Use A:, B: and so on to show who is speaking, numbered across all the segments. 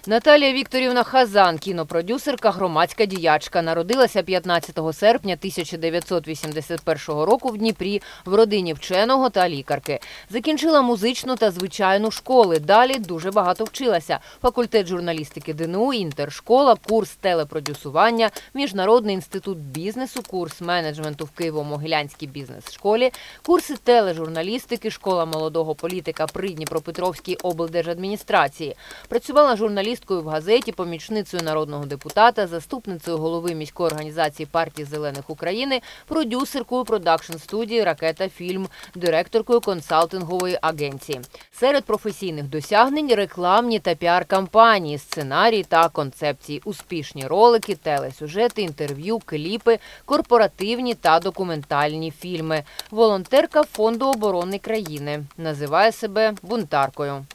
A: Наталія Вікторівна Хазан – кінопродюсерка, громадська діячка. Народилася 15 серпня 1981 року в Дніпрі в родині вченого та лікарки. Закінчила музичну та звичайну школи. Далі дуже багато вчилася. Факультет журналістики ДНУ, інтершкола, курс телепродюсування, Міжнародний інститут бізнесу, курс менеджменту в Києво-Могилянській бізнес-школі, курси тележурналістики, школа молодого політика при Дніпропетровській облдержадміністрації. Працювала журналісткою в газеті, помічницею народного депутата, заступницею голови міської організації партії «Зелених України», продюсеркою продакшн-студії «Ракета Фільм», директоркою консалтингової агенції. Серед професійних досягнень – рекламні та піар-кампанії, сценарії та концепції, успішні ролики, телесюжети, інтерв'ю, кліпи, корпоративні та документальні фільми. Волонтерка Фонду оборони країни. Називає себе бунтаркою.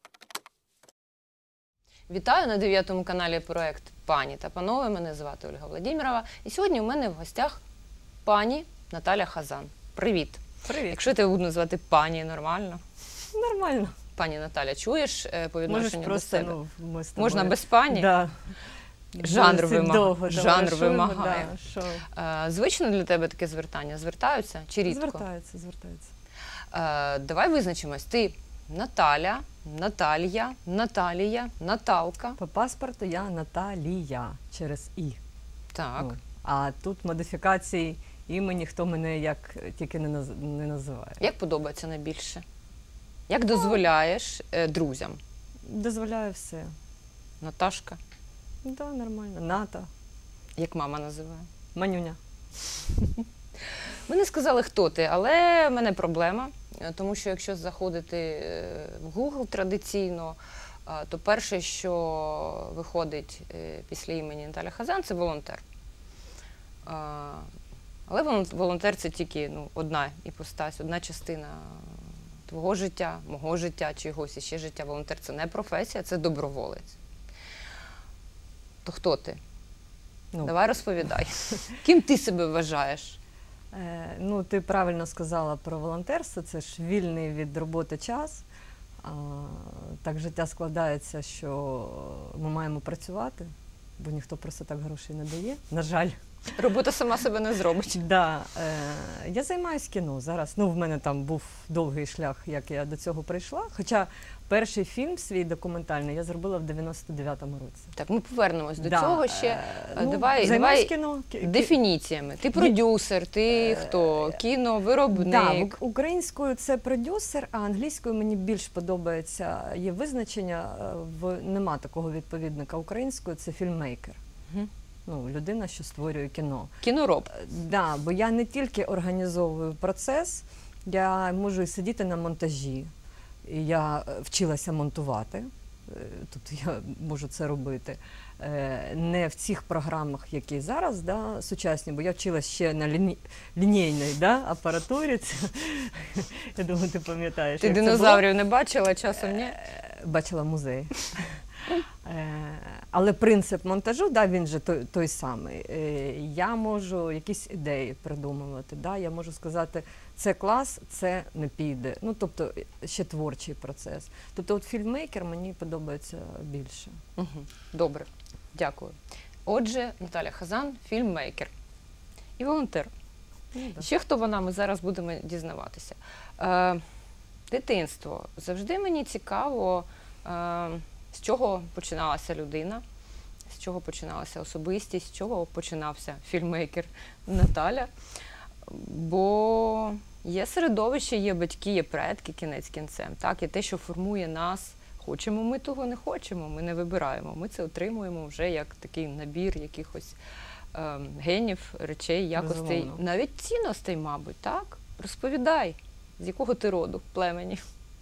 B: Вітаю на 9-му каналі проект «Пані та панове». Мене звати Ольга Владимирова. І сьогодні у мене в гостях пані Наталя Хазан. Привіт.
C: Привіт.
B: Якщо я тебе буду назвати пані, нормально?
C: Нормально.
B: Пані Наталя, чуєш по відношенню до себе? Можна без пані?
C: Да.
B: Жанр
C: Жанр
B: вимагає.
C: Да,
B: звично для тебе таке звертання? Звертаються чи рідко?
C: Звертаються.
B: Давай визначимось. Ти Наталя, Наталія, Наталія, Наталка.
C: По паспорту я Наталія через І.
B: Так.
C: Ну, а тут модифікації імені, хто мене як тільки не називає.
B: Як подобається найбільше? Як дозволяєш друзям?
C: Дозволяю все.
B: Наташка?
C: Да, нормально. Ната.
B: Як мама називає?
C: Манюня.
B: Ми не сказали, хто ти, але в мене проблема. Тому що якщо заходити в Google традиційно, то перше, що виходить після імені Наталя Хазан, це волонтер. Але волонтер – це тільки одна іпостась, одна частина твого життя, мого життя, чогось іще життя. Волонтер – це не професія, це доброволець. То хто ти? Давай розповідай. Ким ти себе вважаєш?
C: Ну, ти правильно сказала про волонтерство, це ж вільний від роботи час. Так життя складається, що ми маємо працювати, бо ніхто просто так грошей не дає, на жаль.
B: Робота сама себе не зробить.
C: Да, я займаюся кіно зараз. В мене там був довгий шлях, як я до цього прийшла. Хоча перший фільм свій документальний я зробила в 99-му році.
B: Так, ми повернемось до цього ще.
C: Давай кіно.
B: Дефініціями. Ти продюсер, ти хто? Кіновиробник?
C: Так, українською це продюсер, а англійською мені більш подобається. Є визначення, нема такого відповідника українською, це фільммейкер. Людина, що створює кіно.
B: Кінороб.
C: Да, бо я не тільки організовую процес, я можу і сидіти на монтажі. Я вчилася монтувати, тобто я можу це робити. Не в цих програмах, які зараз, сучасні, бо я вчилася ще на лінійній апаратурі. Я думаю, ти пам'ятаєш.
B: Ти динозаврів не бачила часом, ні?
C: Бачила музей. Але принцип монтажу, він же той самий. Я можу якісь ідеї придумувати, я можу сказати, це клас, це не піде. Тобто, ще творчий процес. Тобто, фільммейкер мені подобається більше.
B: Добре, дякую. Отже, Наталя Хазан – фільммейкер і волонтер. Ще хто вона, ми зараз будемо дізнаватися. Дитинство. Завжди мені цікаво, з чого починалася людина, з чого починалася особистість, з чого починався фільммейкер Наталя. Бо є середовище, є батьки, є предки кінець кінцем. Так? І те, що формує нас, хочемо ми того, не хочемо, ми не вибираємо. Ми це отримуємо вже як такий набір якихось генів, речей, якостей,
C: Безумовно.
B: навіть цінностей, мабуть. Так? Розповідай, з якого ти роду, племені?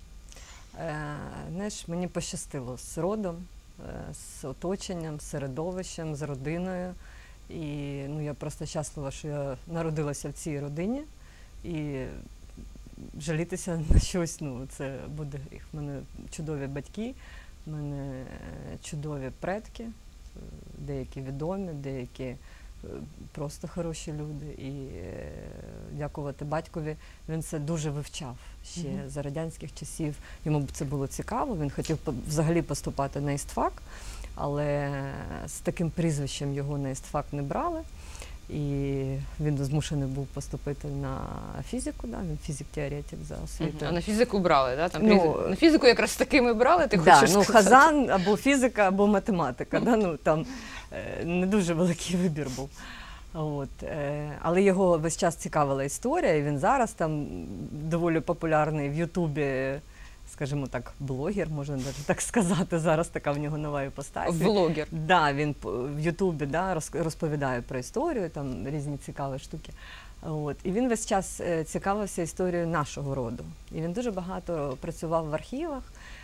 C: Знаєш, мені пощастило з родом, з оточенням, з середовищем, з родиною. І я просто щаслива, що я народилася в цій родині. І жалітися на щось, це буде гріх. В мене чудові батьки, в мене чудові предки, деякі відомі, деякі просто хороші люди. І дякувати батькові, він це дуже вивчав ще за радянських часів. Йому це було цікаво, він хотів взагалі поступати на істфак. але з таким прізвищем його на істфак не брали. І він змушений був поступити на фізику, да? Він фізик-теоретик за освітою.
B: А на фізику брали, да? Там
C: Ну,
B: на фізику якраз такими брали, ти
C: да,
B: хочеш
C: ну,
B: сказати?
C: Хазан або фізика, або математика. Да? Ну, там не дуже великий вибір був. От, але його весь час цікавила історія, і він зараз там доволі популярний в Ютубі, скажімо так, блогер, можна навіть так сказати. Зараз така в нього нова іпостась.
B: Влогер.
C: Да, він в Ютубі, да, розповідає про історію, там різні цікаві штуки. От. І він весь час цікавився історією нашого роду. І він дуже багато працював в архівах,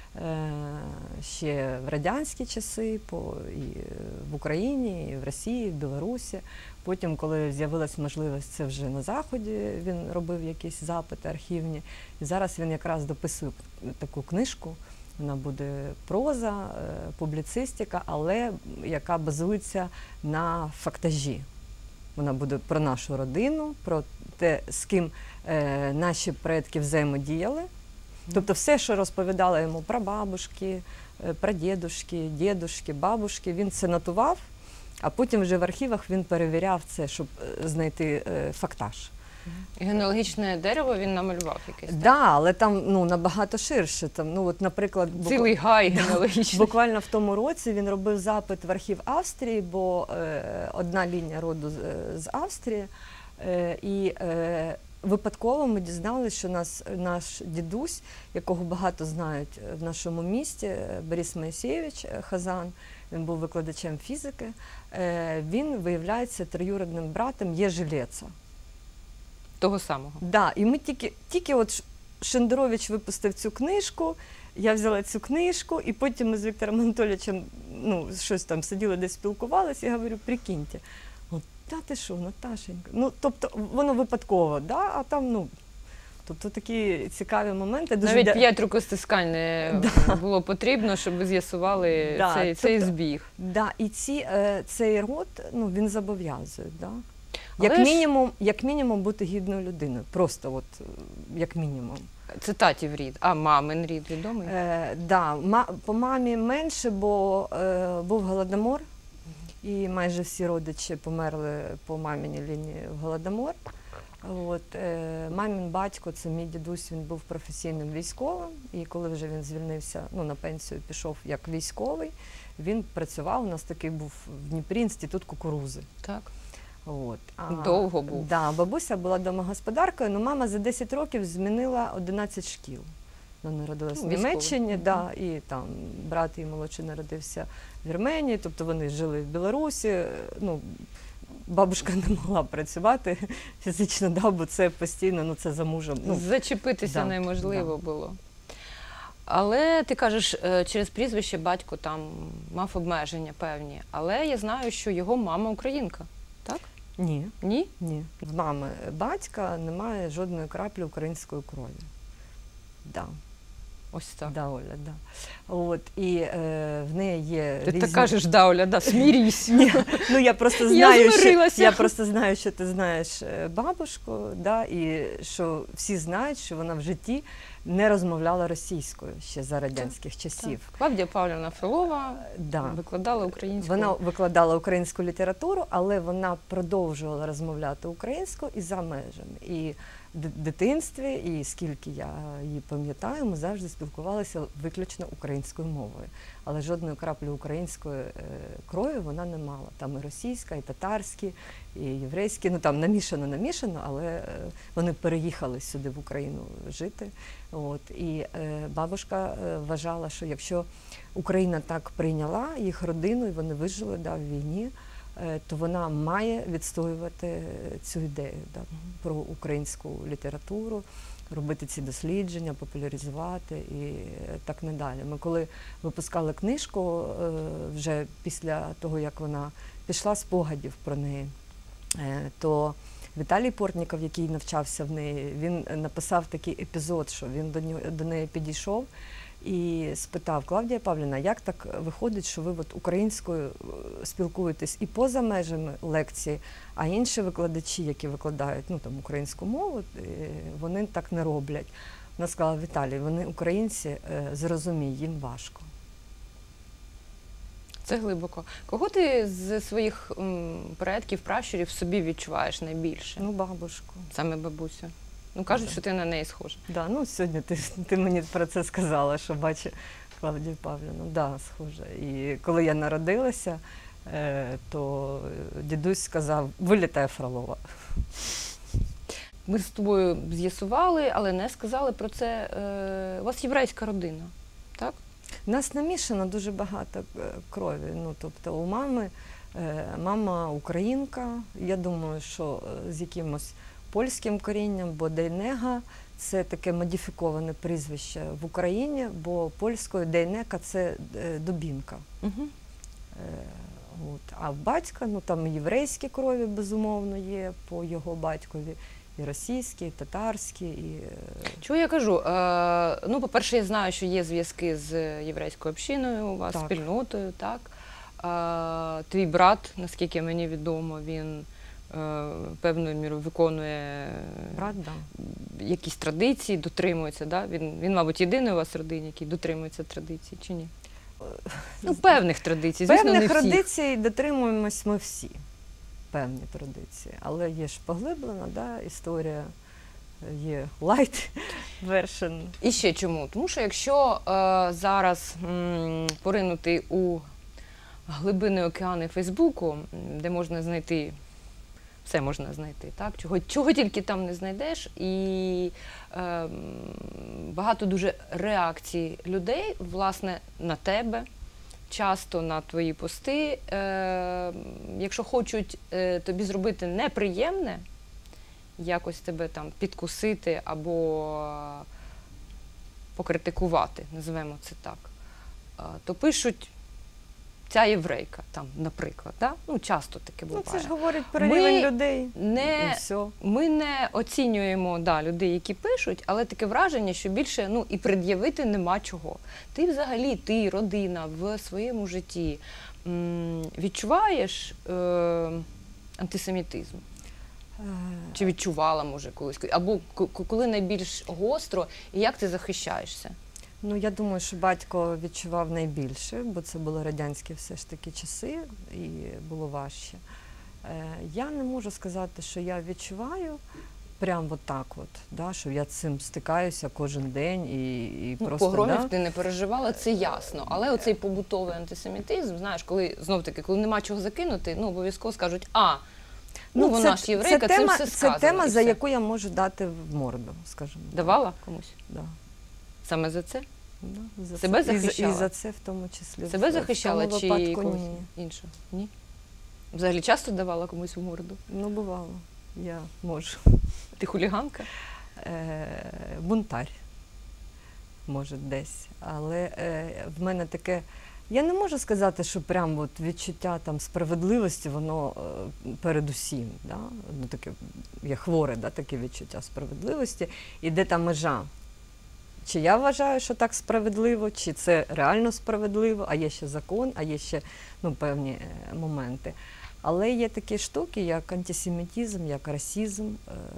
C: ще в радянські часи, і в Україні, і в Росії, і в Білорусі. Потім, коли з'явилась можливість, це вже на Заході, він робив якісь запити архівні. І зараз він якраз дописує таку книжку. Вона буде проза, публіцистика, але яка базується на фактажі. Вона буде про нашу родину, про те, з ким наші предки взаємодіяли. Тобто все, що розповідали йому про бабушки, про дідушки, бабушки, він це нотував, а потім вже в архівах він перевіряв це, щоб знайти фактаж.
B: Генеалогічне дерево він намалював якесь.
C: Так, да, але там ну, набагато ширше. Там, ну, от, наприклад,
B: Цілий гай генеалогічний.
C: Буквально в тому році він робив запит в архів Австрії, бо одна лінія роду з Австрії. І випадково ми дізналися, що наш дідусь, якого багато знають в нашому місті, Борис Моїсеєвич Хазан, він був викладачем фізики, він виявляється троюрідним братом Єжелеца.
B: Того самого.
C: Да, і ми тільки от Шендерович випустив цю книжку, я взяла цю книжку, і потім ми з Віктором Анатолійовичем ну, щось там сиділи, десь спілкувалися, і говорю, прикиньте, от, та ти що, Наташенька? Ну, тобто, воно випадково, да? А там, ну, тобто такі цікаві моменти. Дуже
B: навіть 5 рукостискань не було потрібно, щоб ви з'ясували цей збіг.
C: Да, і цей род, ну, він зобов'язує, да? Як мінімум бути гідною людиною. Просто от, як мінімум.
B: Це татів рід, а мамин рід відомий?
C: Да, по мамі менше, бо був голодомор, і майже всі родичі померли по маминій лінії в голодомор. От, мамин батько, це мій дідусь, він був професійним військовим, і коли вже він звільнився, ну, на пенсію пішов як військовий, він працював, у нас такий був в Дніпрі інститут кукурузи.
B: Так.
C: От.
B: Довго був.
C: Да, бабуся була домогосподаркою, але мама за 10 років змінила 11 шкіл. Вона народилась в Німеччині, да, і там брат її молодший народився в Вірменії, тобто вони жили в Білорусі. Ну, бабушка не могла працювати фізично, да, бо це постійно, ну це за мужем. Ну,
B: зачепитися неможливо було. Але ти кажеш, через прізвище батько там мав обмеження певні, але я знаю, що його мама українка, так?
C: Ні.
B: Ні?
C: Ні. В мами батька немає жодної краплі української крові. Да.
B: Ось так.
C: Да, Оля, да. От, і в неї є
B: Ти
C: різні...
B: так кажеш, да, Оля, да, смірісь.
C: Ні, ну я просто знаю, що ти знаєш бабушку, да, і що всі знають, що вона в житті не розмовляла російською ще за радянських часів.
B: Так. Клавдія Павлівна Фролова викладала українську.
C: Вона викладала українську літературу, але вона продовжувала розмовляти українською і за межами. І в дитинстві, і скільки я її пам'ятаю, ми завжди спілкувалися виключно українською мовою. Але жодної краплі української крові вона не мала. Там і російська, і татарські, і єврейські, ну там намішано, але вони переїхали сюди в Україну жити. От. І бабушка вважала, що якщо Україна так прийняла їх родину, і вони вижили в війні, то вона має відстоювати цю ідею про українську літературу, робити ці дослідження, популяризувати і так надалі. Ми коли випускали книжку, вже після того, як вона пішла, спогадів про неї, то Віталій Портніков, який навчався в неї, він написав такий епізод, що він до неї підійшов і спитав: Клавдія Павлівна, як так виходить, що ви от українською спілкуєтесь і поза межами лекції, а інші викладачі, які викладають українську мову, вони так не роблять. Вона сказала: Віталій, вони українці, зрозумій, їм важко.
B: Це глибоко. Кого ти з своїх предків, пращурів собі відчуваєш найбільше?
C: Ну, бабушку.
B: Саме бабусю. Ну, кажуть,
C: Да.
B: що ти на неї схожа.
C: Да, ну сьогодні ти мені про це сказала, що бачу Клавдію Павлівну. Да, схоже. І коли я народилася, то дідусь сказав: вилітай, Фролова.
B: Ми з тобою з'ясували, але не сказали про це. У вас єврейська родина, так?
C: У нас намішано дуже багато крові. Ну, тобто у мами, мама українка, я думаю, що з якимось польським корінням, бо Дейнега – це таке модифіковане прізвище в Україні, бо польською Дейнека – це дубінка.
B: Угу.
C: А в батька, ну там єврейські крові, безумовно, є по його батькові, і російські, і татарські, і...
B: Чого я кажу? Ну, по-перше, я знаю, що є зв'язки з єврейською общиною у вас,
C: Так.
B: спільнотою, так? Твій брат, наскільки мені відомо, він певною мірою виконує
C: Брат, да.
B: якісь традиції, дотримується, да? Він, мабуть, єдиний у вас в родині, який дотримується традицій, чи ні? Ну, певних традицій, звісно,
C: Певних
B: не всіх.
C: традицій дотримуємось ми всі. Певні традиції. Але є ж поглиблена, да, історія, є light version.
B: І ще чому? Тому що якщо зараз поринути у глибини океани Фейсбуку, де можна знайти, все можна знайти, так? Чого тільки там не знайдеш, і багато дуже реакцій людей, власне, на тебе, часто на твої пости. Якщо хочуть тобі зробити неприємне, якось тебе там підкусити або покритикувати, називаємо це так, то пишуть «ця єврейка», там, наприклад. Да? Ну, часто таке буває.
C: Ну, це ж говорить про рівень людей. І
B: Не,
C: все.
B: ми не оцінюємо людей, які пишуть, але таке враження, що більше і пред'явити нема чого. Ти взагалі, ти, родина, в своєму житті відчуваєш антисемітизм? Чи відчувала, може, колись? Або коли найбільш гостро, і як ти захищаєшся?
C: Ну, я думаю, що батько відчував найбільше, бо це були радянські все ж таки часи, і було важче. Я не можу сказати, що я відчуваю прямо от так от, да, що я з цим стикаюся кожен день і просто...
B: Погромів
C: да,
B: ти не переживала, це ясно. Але оцей побутовий антисемітизм, знаєш, коли, знов-таки, коли нема чого закинути, обов'язково скажуть, вона ж єврейка, це все сказано.
C: Це тема,
B: і
C: за
B: все.
C: яку я можу дати в морду, скажімо.
B: Давала комусь?
C: Да.
B: Саме за це?
C: Да, за
B: Себе
C: це.
B: захищала?
C: І за це в тому числі.
B: Себе
C: В
B: захищала
C: тому
B: чи
C: випадку
B: когось
C: ні.
B: іншого? Ні? Взагалі часто давала комусь в морду?
C: Ну, бувало. Я можу.
B: Ти хуліганка?
C: Бунтарь, може, десь. Але в мене таке... Я не можу сказати, що прям от відчуття там справедливості, воно передусім. Да? Ну, таке, є хворе, да, таке відчуття справедливості. І де та межа? Чи я вважаю, що так справедливо, чи це реально справедливо, а є ще закон, а є ще певні моменти. Але є такі штуки, як антисемітизм, як расизм.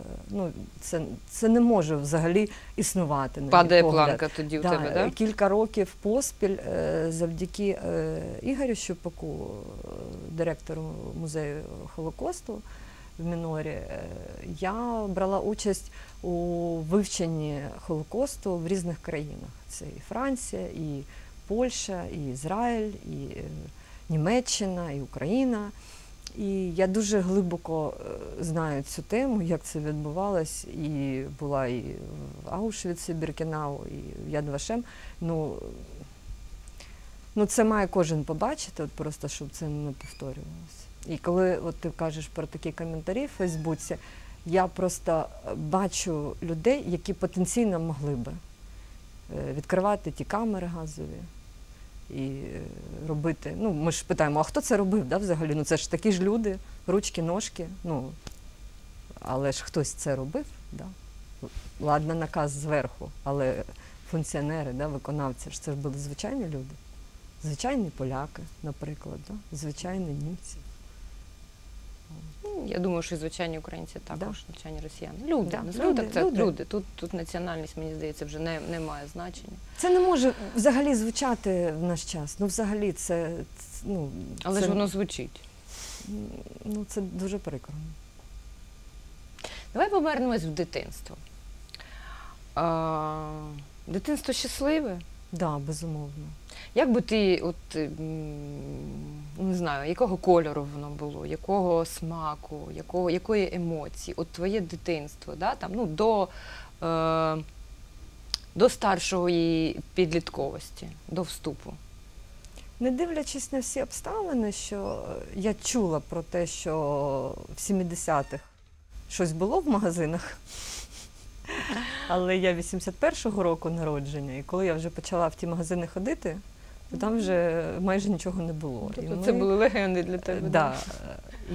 C: Це не може взагалі існувати. На
B: Падає
C: мій погляд.
B: планка тоді у тебе, так?
C: Кілька років поспіль завдяки Ігорю Щупаку, директору музею Холокосту в Мінорі, я брала участь у вивченні Холокосту в різних країнах. Це і Франція, і Польща, і Ізраїль, і Німеччина, і Україна. І я дуже глибоко знаю цю тему, як це відбувалось, і була і в Аушвіці, Біркенау, і в Яд Вашем. Це має кожен побачити, от просто, щоб це не повторювалося. І коли от ти кажеш про такі коментарі в Фейсбуці, я просто бачу людей, які потенційно могли би відкривати ті камери газові і робити. Ми ж питаємо, а хто це робив, да, взагалі? Це ж такі ж люди, ручки, ножки, але ж хтось це робив, да? Ладно, наказ зверху, але функціонери, да, виконавці, це ж були звичайні люди. Звичайні поляки, наприклад, да? Звичайні німці.
B: Я думаю, що і звичайні українці також, звичайні росіяни. Люди,
C: Да,
B: називаємо
C: люди,
B: так, це
C: люди.
B: люди. Тут національність, мені здається, вже не має значення.
C: Це не може взагалі звучати в наш час. Ну, взагалі, ну,
B: Але
C: це,
B: ж воно звучить.
C: ну, це дуже прикро.
B: Давай повернемось в дитинство. Дитинство щасливе?
C: Да, безумовно.
B: Як би ти, не знаю, якого кольору воно було, якого смаку, якої емоції? От твоє дитинство, да, там, ну, до старшої підлітковості, до вступу.
C: Не дивлячись на всі обставини, що я чула про те, що в 70-х щось було в магазинах, але я 81-го року народження, і коли я вже почала в ті магазини ходити, то там вже майже нічого не було.
B: Тобто це були легенди для тебе?
C: Да. І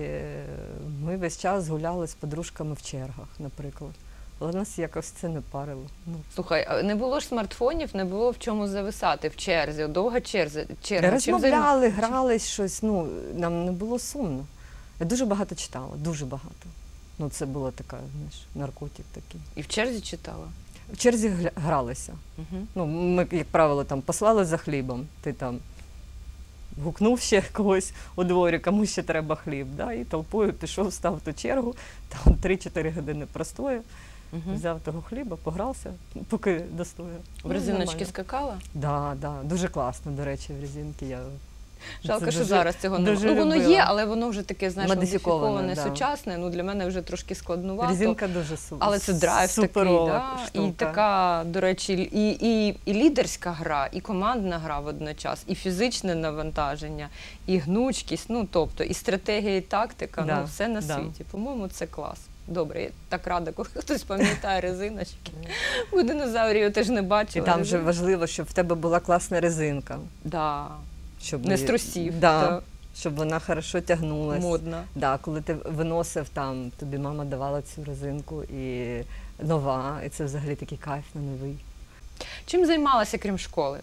C: ми весь час гуляли з подружками в чергах, наприклад. Але нас якось це не парило. Ну,
B: Слухай, а не було ж смартфонів, не було в чому зависати в черзі, довга черга.
C: розмовляли, грались щось, ну, нам не було сумно. Я дуже багато читала, дуже багато. Ну, це була така, знаєш, наркотик такий.
B: І в черзі читала?
C: В черзі гралися.
B: Угу.
C: Ну, ми, як правило, там послали за хлібом, ти там гукнув ще когось у дворі, кому ще треба хліб, да? І толпою пішов, став в ту чергу, там 3-4 години простояв, взяв того хліба, погрався, поки достояв.
B: В резиночки скакала?
C: Так, дуже класно, до речі, в резинки я...
B: Жалко, що зараз цього немає. Ну, воно є, але воно вже таке, знаєш, модифіковане, сучасне. Ну, для мене вже трошки складнувато.
C: Резинка дуже
B: але це драйв такий, да? І така, до речі, і лідерська гра, і командна гра водночас, і фізичне навантаження, і гнучкість, ну, тобто, і стратегія, і тактика, ну, все на світі. По-моєму, це клас. Добре, я так рада, коли хтось пам'ятає резиночки. Бо динозаврів я теж не бачила.
C: І там вже важливо, щоб в тебе була класна резинка.
B: Да.
C: Щоб
B: не з трусів.
C: Да, щоб вона хорошо тягнулася.
B: Модна.
C: Да, коли ти виносив там, тобі мама давала цю резинку і нова, і це взагалі такий кайф на новий.
B: Чим займалася, крім школи?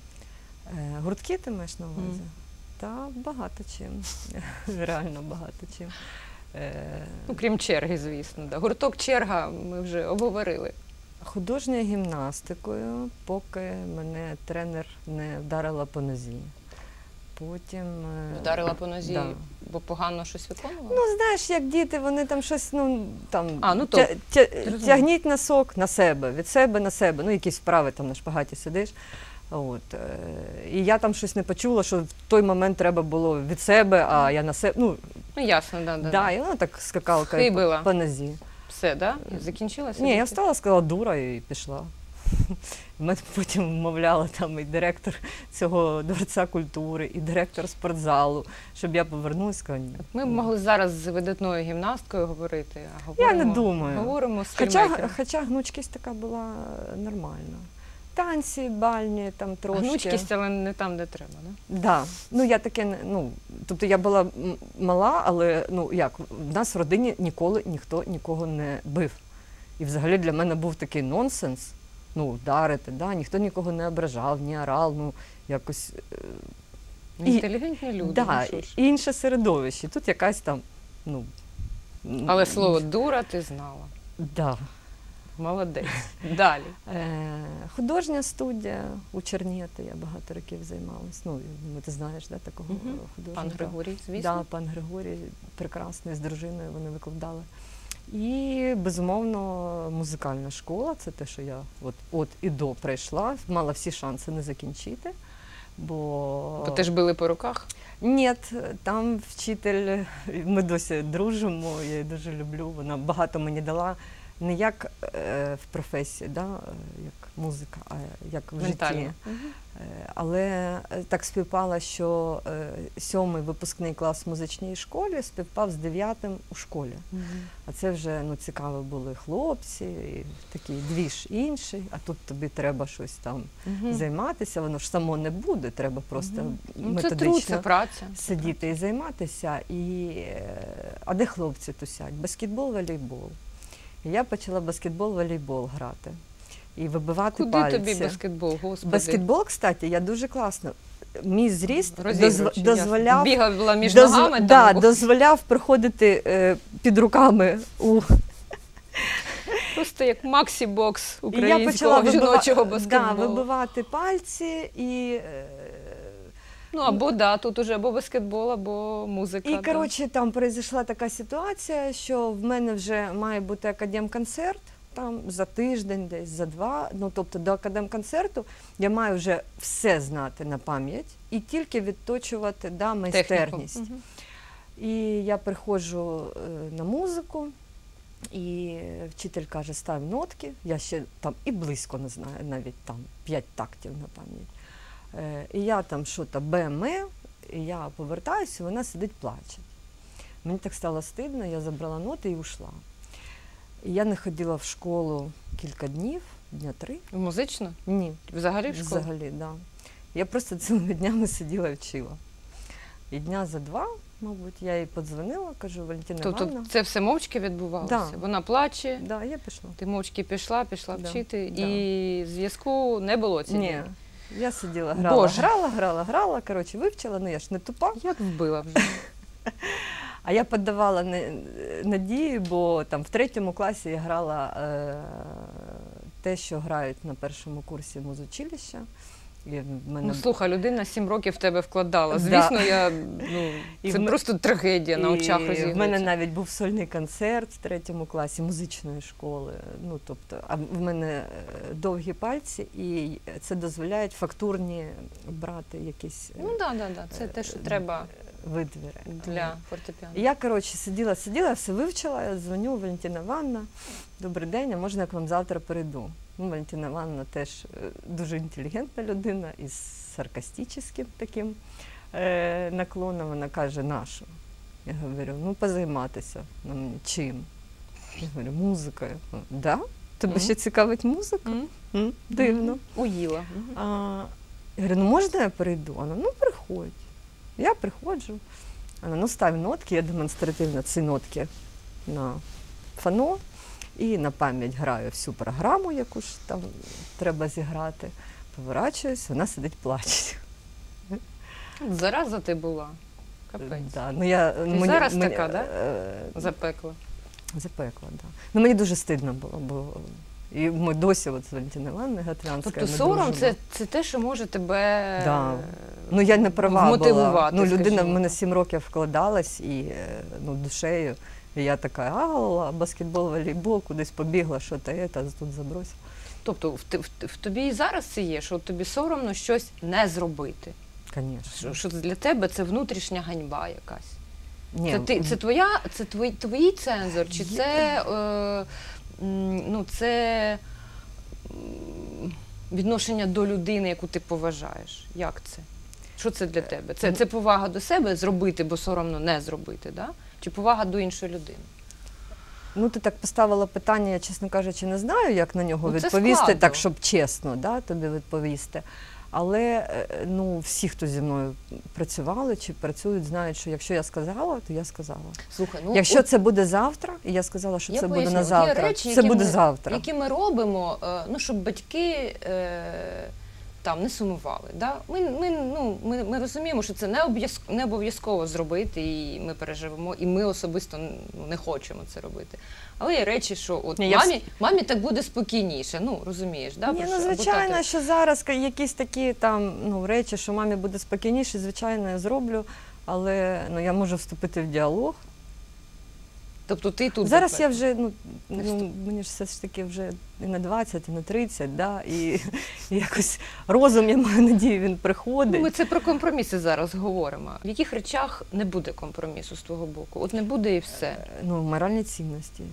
C: Гуртки ти маєш на увазі? Та багато чим. Реально багато чим.
B: Ну, крім черги, звісно. Да. Гурток черга ми вже обговорили.
C: Художньою гімнастикою, поки мене тренер не вдарила по нозі. Потім...
B: Вдарила по нозі,
C: да.
B: Бо погано щось виконувала?
C: Ну, знаєш, як діти, вони там щось, ну, там, тягніть носок на себе, від себе на себе, ну, якісь вправи там на шпагаті сидиш. От. І я там щось не почула, що в той момент треба було від себе, а я на себе, ну,
B: ясно, да.
C: Да, і вона так скакала по нозі.
B: Все, да? Закінчилася?
C: Ні, я встала, сказала дура і пішла. Мене потім вмовляла там і директор цього дворця культури, і директор спортзалу, щоб я повернулася. Сказала, ні.
B: Ми б могли зараз з видатною гімнасткою говорити, а
C: я не думаю.
B: Говоримо з фільмейкером.
C: Хоча гнучкість така була нормальна. Танці, бальні, там трошки.
B: Гнучкість, але не там, де треба, да?
C: Да. Ну, я таке, ну, тобто я була мала, але, ну, як, в нас в родині ніколи ніхто нікого не бив. І взагалі для мене був такий нонсенс, ну, вдарити, да, ніхто нікого не ображав, не орав, ну, якось...
B: Інтелігентні люди.
C: Да, інше середовище. Тут якась там, ну...
B: Але слово «дура» ти знала.
C: Да.
B: Молодець. Далі.
C: Художня студія у Черніти, я багато років займалась. Ну, ти знаєш, да, такого художника.
B: Пан Григорій, звісно.
C: Да, пан Григорій, прекрасний, з дружиною вони викладали. І, безумовно, музикальна школа, це те, що я от і до прийшла, мала всі шанси не закінчити. Бо
B: теж били по руках?
C: Ні, там вчитель, ми досі дружимо, я її дуже люблю, вона багато мені дала. Не як в професії, да, як музика, а як в житті. Але так співпало, що 7-й випускний клас в музичній школі співпав з 9-м у школі. А це вже, ну, цікаво були хлопці, і такий двіж інший, а тут тобі треба щось там займатися, воно ж само не буде, треба просто методично сидіти і займатися. А де хлопці тусять? Баскетбол, волейбол. І я почала баскетбол-волейбол грати. І вибивати пальці.
B: Куди тобі баскетбол, господи?
C: Баскетбол, кстати, я дуже класно. мій зріст
B: Розігруючи,
C: дозволяв
B: ясно. Бігала між ногами.
C: да,
B: там,
C: дозволяв проходити під руками у
B: просто як максі-бокс
C: І я почала
B: українського жіночого баскетболу.
C: вибивати пальці і.
B: Ну, або да, тут уже або баскетбол, або музика.
C: І,
B: да.
C: коротше, там произошла така ситуація, що в мене вже має бути академконцерт, там за тиждень, десь за два. Ну, тобто до академконцерту я маю вже все знати на пам'ять і тільки відточувати майстерність.
B: Техніку.
C: І я приходжу на музику, і вчитель каже, став нотки, я ще там і близько не знаю, навіть там 5 тактів на пам'ять. І я там що-то БМ, і я повертаюся, вона сидить, плаче. Мені так стало стидно, я забрала ноти і ушла. І я не ходила в школу кілька днів, дня 3.
B: Музично?
C: Ні.
B: Взагалі в школу?
C: Взагалі, так. Да. Я просто цілими днями сиділа і вчила. І дня за 2, мабуть, я їй подзвонила, кажу, Валентина
B: Тобто
C: Івановна.
B: це все мовчки відбувалося?
C: Да.
B: Вона плаче,
C: Да, я пішла.
B: ти мовчки пішла
C: Да,
B: вчити,
C: да.
B: і зв'язку не було ці
C: Ні.
B: дні?
C: Я сиділа,
B: Боже.
C: грала, коротше, вивчила, ну я ж не тупа.
B: Як вбила вже?
C: А я піддавала надії, бо там в 3 класі я грала те, що грають на першому курсі музучилища. І в мене...
B: Ну, слухай, людина 7 років в тебе вкладала.
C: Да.
B: Звісно,
C: І
B: це
C: в
B: просто трагедія на очах
C: В
B: розігрується.
C: мене навіть був сольний концерт в 3 класі музичної школи. Ну, тобто, а в мене довгі пальці, і це дозволяє фактурні брати якісь
B: Ну, так, це те, що треба
C: витвіри.
B: для фортепіано.
C: І я, коротше, сиділа, все вивчила, я дзвоню, Валентина Івановна, добрий день, а можна я к вам завтра прийду? Ну, Валентина Івановна теж дуже інтелігентна людина із саркастичним таким наклоном. Вона каже, нащо? Я говорю, ну, позайматися. Вона мені, чим? Я говорю, музикою. Да? Тебе ще цікавить музика? Дивно.
B: Уїла.
C: Я говорю, ну, можна я прийду? Вона, ну, приходь. Я приходжу. Вона, ну, став нотки, я демонстративно ці нотки на фано і на пам'ять граю всю програму, яку ж там треба зіграти. Поворачуюсь, вона сидить, плаче.
B: Зараза ти була. Капець.
C: Да, ну, я,
B: Ти зараз така, да? Запекла.
C: Запекла, так. Да. Ну, мені дуже стидно було, бо і ми досі от з Валентиною Івановною Гатрянською.
B: Тобто
C: ми
B: сором
C: дружимо.
B: це те, що може тебе
C: Да. Ну, я не права
B: вмотивувати,
C: була. Ну, людина в
B: скажімо.
C: мене 7 років вкладалась і душею. І я така, баскетбол, волейбол, кудись побігла, що то тут забросила.
B: Тобто в тобі і зараз це є, що тобі соромно щось не зробити.
C: Звісно.
B: Що для тебе це внутрішня ганьба якась.
C: Ні,
B: Це твій цензор, чи це, це відношення до людини, яку ти поважаєш? Як це? Що це для тебе? Це повага до себе зробити, бо соромно не зробити, да? Чи повага до іншої людини?
C: Ну, ти так поставила питання, я, чесно кажучи, не знаю, як на нього
B: Ну, це
C: відповісти,
B: складно.
C: так, щоб чесно, да, тобі відповісти. Але всі, хто зі мною працювали чи працюють, знають, що якщо я сказала, то я сказала.
B: Слухай,
C: Якщо це буде завтра, і я сказала, що це буде на завтра,
B: речі,
C: це буде завтра.
B: Які ми робимо, щоб батьки там не сумували. Да? Ми розуміємо, що це не обов'язково зробити, і ми переживемо, і ми особисто не хочемо це робити. Але є речі, що от мамі так буде спокійніше, розумієш, да?
C: Ні, звичайно, що зараз якісь такі там речі, що мамі буде спокійніше, звичайно, я зроблю, але я можу вступити в діалог.
B: Тобто ти тут
C: зараз я вже, мені ж все ж таки вже і на 20, і на 30, да, і якось розум, я маю надію, він приходить.
B: Ми це про компроміси зараз говоримо. В яких речах не буде компромісу з твого боку? От не буде і все.
C: Моральні цінності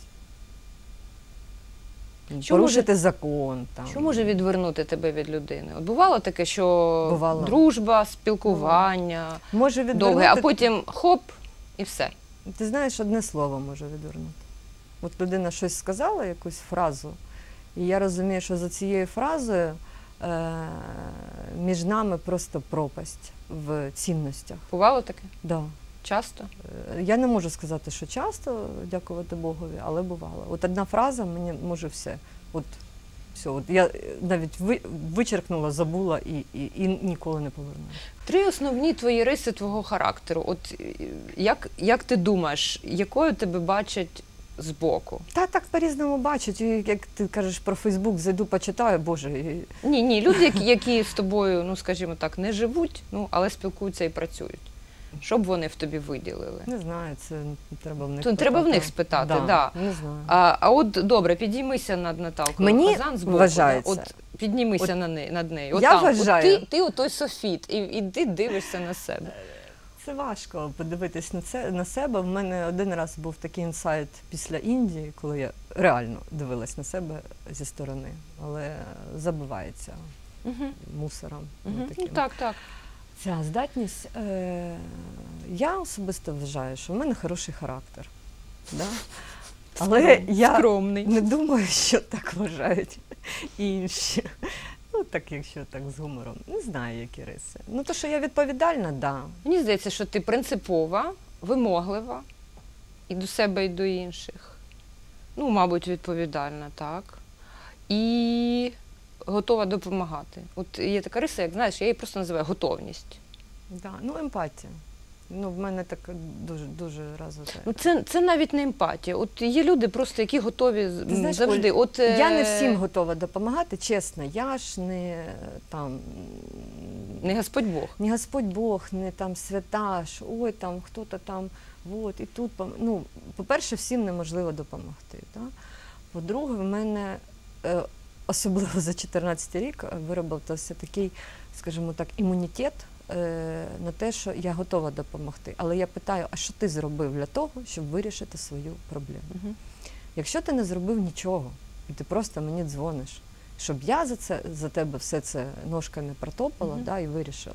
C: якісь. Порушити закон. Там.
B: Що може відвернути тебе від людини? От бувало таке, що дружба, спілкування довге, а потім хоп, і все.
C: Ти знаєш, одне слово може відвернути. От людина щось сказала, якусь фразу, і я розумію, що за цією фразою між нами просто пропасть в цінностях.
B: Бувало таке?
C: Да.
B: Часто?
C: Я не можу сказати, що часто, дякувати Богові, але бувало. От одна фраза мені може все. От Все, от я навіть вичеркнула, забула і ніколи не повернулася.
B: 3 основні твої риси твого характеру. От як ти думаєш, якою тебе бачать збоку?
C: Та так по-різному бачать. І, як ти кажеш про Фейсбук, зайду, почитаю, Боже.
B: Ні, люди, які з тобою, ну скажімо так, не живуть, ну але спілкуються і працюють. Що б вони в тобі виділили?
C: Не знаю, це треба в них
B: То
C: спитати.
B: треба в них спитати, да.
C: Не знаю.
B: А от добре, підіймися над Наталкою
C: Мені
B: Хазан збоку.
C: вважається.
B: От піднімися над нею. От
C: Я
B: там,
C: вважаю.
B: От ти отой Софіт, і ти дивишся на себе.
C: Це важко подивитись на себе. В мене один раз був такий інсайт після Індії, коли я реально дивилась на себе зі сторони, але забивається мусором.
B: Ну,
C: таким.
B: так.
C: Ця здатність, я особисто вважаю, що в мене хороший характер. Да? Але я
B: Скромний.
C: не думаю, що так вважають інші. Ну, так, якщо так з гумором. Не знаю, які риси. Ну, то, що я відповідальна, да.
B: Мені здається, що ти принципова, вимоглива і до себе, і до інших. Ну, мабуть, відповідальна, так. І готова допомагати. От є така риса, як, знаєш, я її просто називаю готовність.
C: Да. Ну, емпатія. Ну, в мене так дуже розвита.
B: Ну, це навіть не емпатія. От є люди просто, які готові
C: Ти знаєш,
B: завжди.
C: Оль, я не всім готова допомагати, чесно. Я ж не там...
B: Не Господь Бог.
C: Не Господь Бог, не там свята, ж, ой, там хто-то там, от, і тут. Ну, по-перше, всім неможливо допомогти. Да? По-друге, в мене, особливо за 14 рік, виробився такий, скажімо так, імунітет на те, що я готова допомогти. Але я питаю, а що ти зробив для того, щоб вирішити свою проблему? Якщо ти не зробив нічого, і ти просто мені дзвониш, щоб я за тебе все це ножками протопала, да, і вирішила,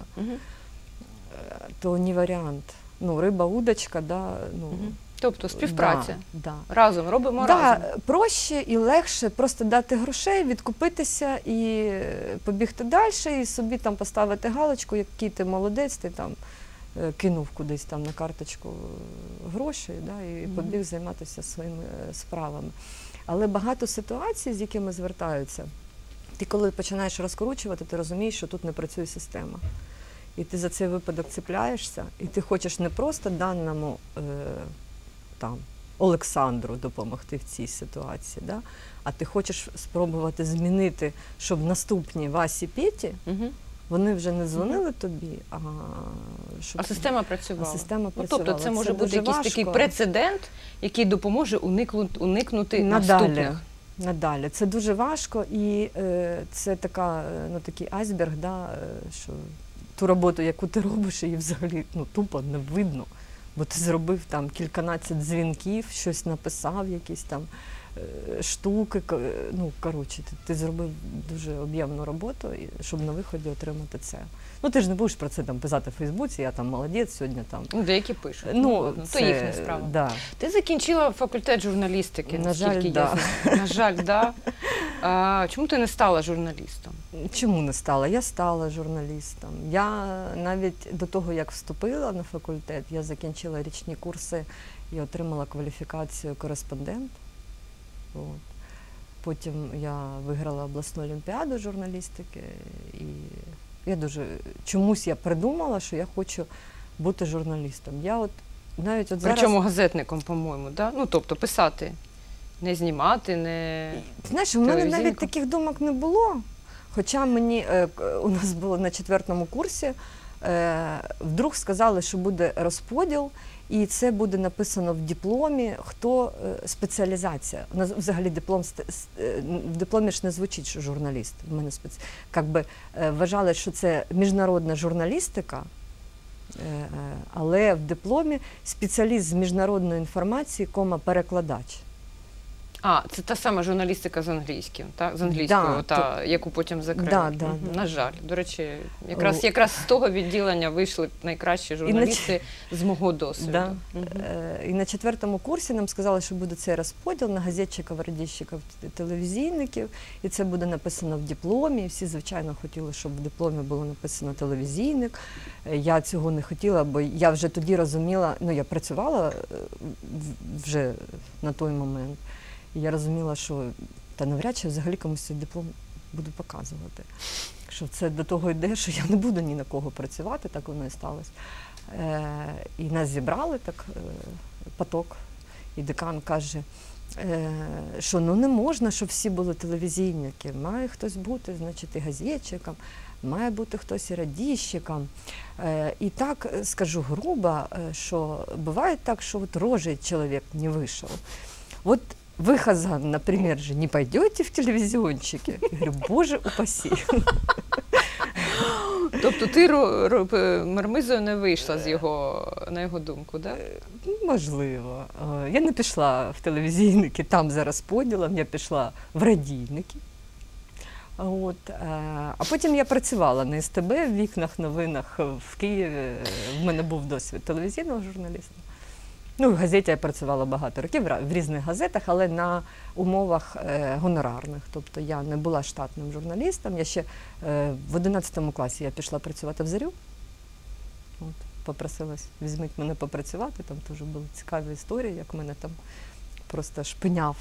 C: то не варіант. Ну, риба, удочка, да, ну...
B: Тобто співпраця.
C: Да.
B: Разом, робимо разом.
C: Проще і легше просто дати грошей, відкупитися і побігти далі, і собі там поставити галочку, який ти молодець, ти там кинув кудись там на карточку гроші, да, і побіг займатися своїми справами. Але багато ситуацій, з якими звертаються, ти коли починаєш розкручувати, ти розумієш, що тут не працює система. І ти за цей випадок цепляєшся, і ти хочеш не просто даному там, Олександру допомогти в цій ситуації, да? А ти хочеш спробувати змінити, щоб наступні Васі, Петі, вони вже не дзвонили тобі, щоб...
B: А система працювала.
C: Система
B: Ну,
C: працювала.
B: тобто це може бути
C: дуже
B: якийсь
C: важко.
B: такий прецедент, який допоможе уникнути наступних.
C: Надалі. Це дуже важко, і це така, ну, такий айсберг, да, що ту роботу, яку ти робиш, її взагалі тупо не видно. Бо ти зробив там кільканадцять дзвінків, щось написав, якісь там штуки. Ну, коротше, ти зробив дуже об'ємну роботу, щоб на виході отримати це. Ну, ти ж не будеш про це там писати в Фейсбуці, я там молодець сьогодні там.
B: Ну, деякі пишуть.
C: Ну,
B: то їхня справа.
C: Да.
B: Ти закінчила факультет журналістики,
C: На жаль,
B: наскільки я знаю. На жаль, да. Чому ти не стала журналістом?
C: Чому не стала? Я стала журналістом. Я навіть до того, як вступила на факультет, я закінчила річні курси і отримала кваліфікацію кореспондент. От. Потім я виграла обласну олімпіаду журналістики, і чомусь я придумала, що я хочу бути журналістом. Я от навіть от зараз...
B: Причому газетником, по-моєму, да? Ну, тобто писати, не знімати, не...
C: Знаєш, у мене навіть таких думок не було. Хоча мені, у нас було на 4-му курсі, вдруг сказали, що буде розподіл, і це буде написано в дипломі, хто спеціалізація. Взагалі в дипломі ж не звучить, що журналіст. В мене вважали, що це міжнародна журналістика, але в дипломі спеціаліст з міжнародної інформації, перекладач.
B: Це та сама журналістика з англійським, так? З англійською, яку потім закрили. На жаль. До речі, якраз з того відділення вийшли найкращі журналісти з мого досвіду.
C: Да. І на 4-му курсі нам сказали, що буде цей розподіл на газетчиків, радійщиків, телевізійників, і це буде написано в дипломі. Всі, звичайно, хотіли, щоб в дипломі було написано телевізійник. Я цього не хотіла, бо я вже тоді розуміла, я працювала вже на той момент. Я розуміла, що та навряд чи взагалі комусь цей диплом буду показувати. Що це до того йде, що я не буду ні на кого працювати, так воно і сталося. І нас зібрали так поток, і декан каже, що ну не можна, щоб всі були телевізійники, має хтось бути, значить, і газетчиком, має бути хтось і радійщиком. І так скажу грубо, що буває так, що вот рожей чоловік не вийшов. Вот вы, Хазан, например, же не пойдете в телевизионщики? Я говорю, боже упаси.
B: Тобто ти мармизою не вийшла на його думку, так?
C: Можливо. Я не пішла в телевізійники, там за розподілом, я пішла в радійники. От. А потім я працювала на СТБ, в вікнах, новинах в Києві. В мене був досвід телевізійного журналіста. Ну, в газеті я працювала багато років, в різних газетах, але на умовах гонорарних. Тобто я не була штатним журналістом. Я ще в 11 класі я пішла працювати в «Зарю». От, попросилась, візьміть мене попрацювати, там теж були цікаві історії, як мене там просто шпиняв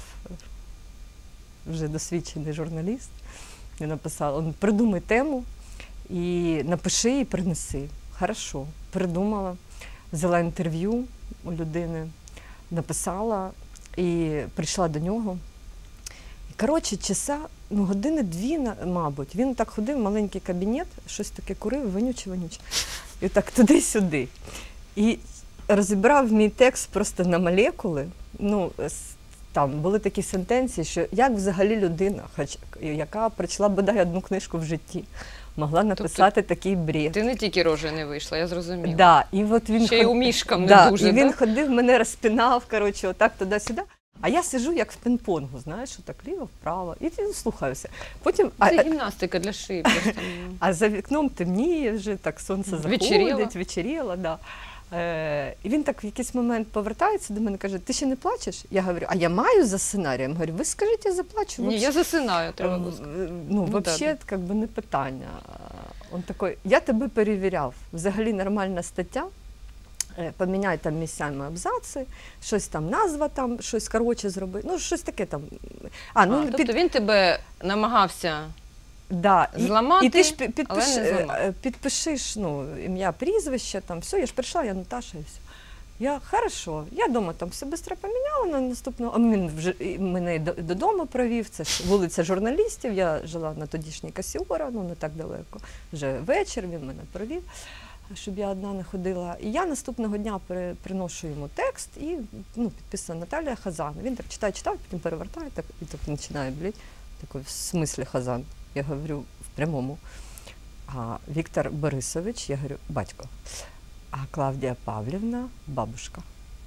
C: вже досвідчений журналіст. Я написала, придумай тему і напиши і принеси. Хорошо, придумала, взяла інтерв'ю у людини, написала і прийшла до нього. І, коротше, часа, години-дві, мабуть, він так ходив, маленький кабінет, щось таке курив, вонюче. І так туди-сюди. І розібрав мій текст просто на молекули. Там були такі сентенції, що як взагалі людина, яка прочла бодай одну книжку в житті, могла написати такий бред.
B: Ти не тільки рожею не вийшла, я зрозуміла.
C: Да, і от він
B: ще й умішкам не дуже,
C: і він ходив, мене розпинав, коротше, отак туди-сюди. А я сиджу як в пінг-понгу, знаєш, отак ліво-вправо, і слухаюся. Потім,
B: це гімнастика для шиї просто.
C: А за вікном темніє вже, так сонце заходить, вечеріло, да. І він так в якийсь момент повертається до мене і каже, ти ще не плачеш? Я говорю, а я маю за сценарієм? Говорю, ви скажіть, я заплачу.
B: Ні, я засинаю, треба було сказати.
C: Взагалі, як би не питання. Він такий, я тебе перевіряв, взагалі нормальна стаття, поміняй там місцями абзаци, щось там назва, там, щось коротше зроби, щось таке там.
B: Тобто він тебе намагався зламати,
C: і ти ж
B: але не зламав.
C: підпишиш ім'я, прізвище, там все, я ж прийшла, я Наташа і все. Я, хорошо, я вдома там все швидко поміняла на наступного, він вже мене додому провів, це ж вулиця журналістів, я жила на тодішній Касіора, не так далеко, вже вечір, він мене провів, щоб я одна не ходила. І я наступного дня приношу йому текст і підписана Наталія Хазан. Він так читає, потім перевертає і так починає, такий, в смислі Хазан? Я говорю в прямому. А Віктор Борисович, я говорю, батько. А Клавдія Павлівна – бабушка.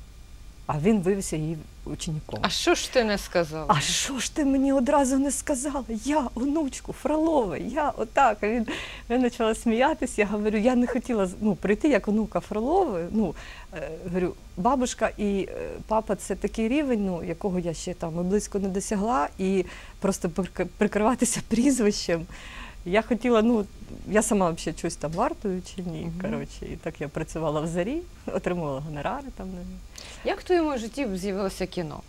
C: А він виявився її учеником.
B: А що ж ти не сказала?
C: А що ж ти мені одразу не сказала? Я онучку Фролова, я отак. А я почала сміятися, я говорю, я не хотіла прийти як онука Фролови. Говорю, бабушка і папа – це такий рівень, якого я ще там і близько не досягла, і просто прикриватися прізвищем. Я хотіла, я сама взагалі щось там вартую чи ні, коротше, і так я працювала в «Зарі», отримувала гонорари там.
B: Як в твоєму житті з'явилося кіно?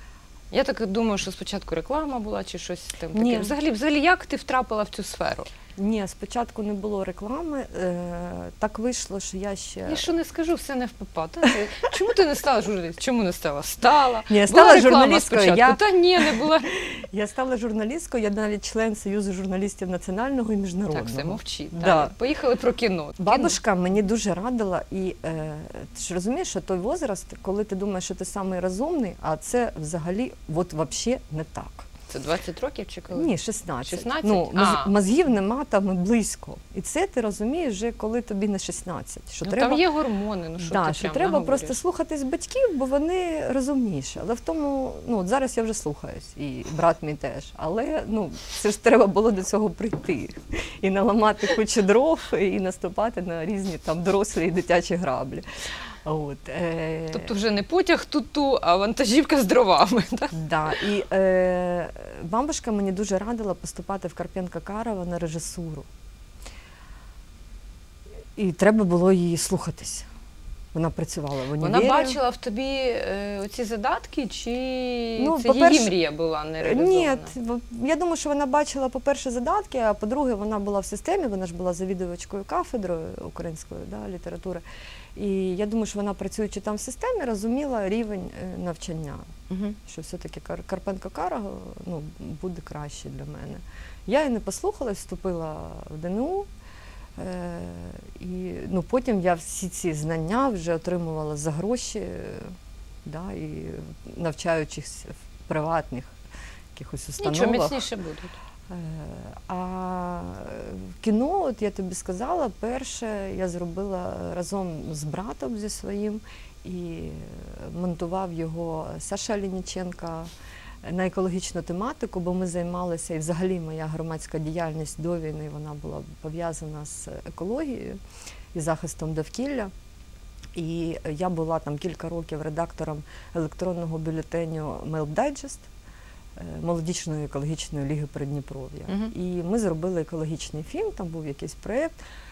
B: Я так думаю, що спочатку реклама була чи щось там таке. Взагалі, як ти втрапила в цю сферу?
C: Ні, спочатку не було реклами, так вийшло, що я ще…
B: Я що не скажу, все не впопад. Чому ти не стала журналістом? Чому не стала? Стала.
C: Ні, я стала журналісткою.
B: Та ні, не була.
C: Я стала журналісткою, я навіть член Союзу журналістів національного і міжнародного.
B: Так, все, мовчи.
C: Да.
B: Поїхали про кіно.
C: Бабушка мені дуже радила, і ти ж розумієш, що той возраст, коли ти думаєш, що ти самий розумний, а це взагалі, взагалі не так.
B: Це 20 років чи коли?
C: Ні, 16.
B: 16?
C: Мозгів нема там і близько. І це ти розумієш вже, коли тобі не 16. Що треба,
B: там є гормони,
C: що треба просто слухатись батьків, бо вони розумніші. Але в тому, зараз я вже слухаюсь, і брат мій теж. Але, це ж треба було до цього прийти. І наламати кучу дров, і наступати на різні там дорослі і дитячі граблі.
B: Тобто вже не потяг ту-ту, а вантажівка з дровами. Так?
C: Да. І бабушка мені дуже радила поступати в Карпенка-Карова на режисуру. І треба було її слухатись. Вона працювала в універі.
B: Вона бачила в тобі оці задатки, чи
C: Ну,
B: це
C: по-перше,
B: її мрія була не реалізована?
C: Ні, я думаю, що вона бачила, по-перше, задатки, а по-друге, вона була в системі, вона ж була завідувачкою кафедрою української літератури. І я думаю, що вона, працюючи там в системі, розуміла рівень навчання.
B: Угу.
C: Що все-таки Карпенко-Карого буде краще для мене. Я її не послухалась, вступила в ДНУ, і потім я всі ці знання вже отримувала за гроші, і навчаючись в приватних якихось установах.
B: Нічого, міцніше будуть.
C: А кіно, от я тобі сказала, перше я зробила разом з братом зі своїм, і монтував його Саша Алініченка на екологічну тематику, бо ми займалися, і взагалі моя громадська діяльність до війни, вона була пов'язана з екологією і захистом довкілля. І я була там кілька років редактором електронного бюлетеню Mail Digest, молодіжної екологічної ліги Придніпров'я. І ми зробили екологічний фільм, там був якийсь проєкт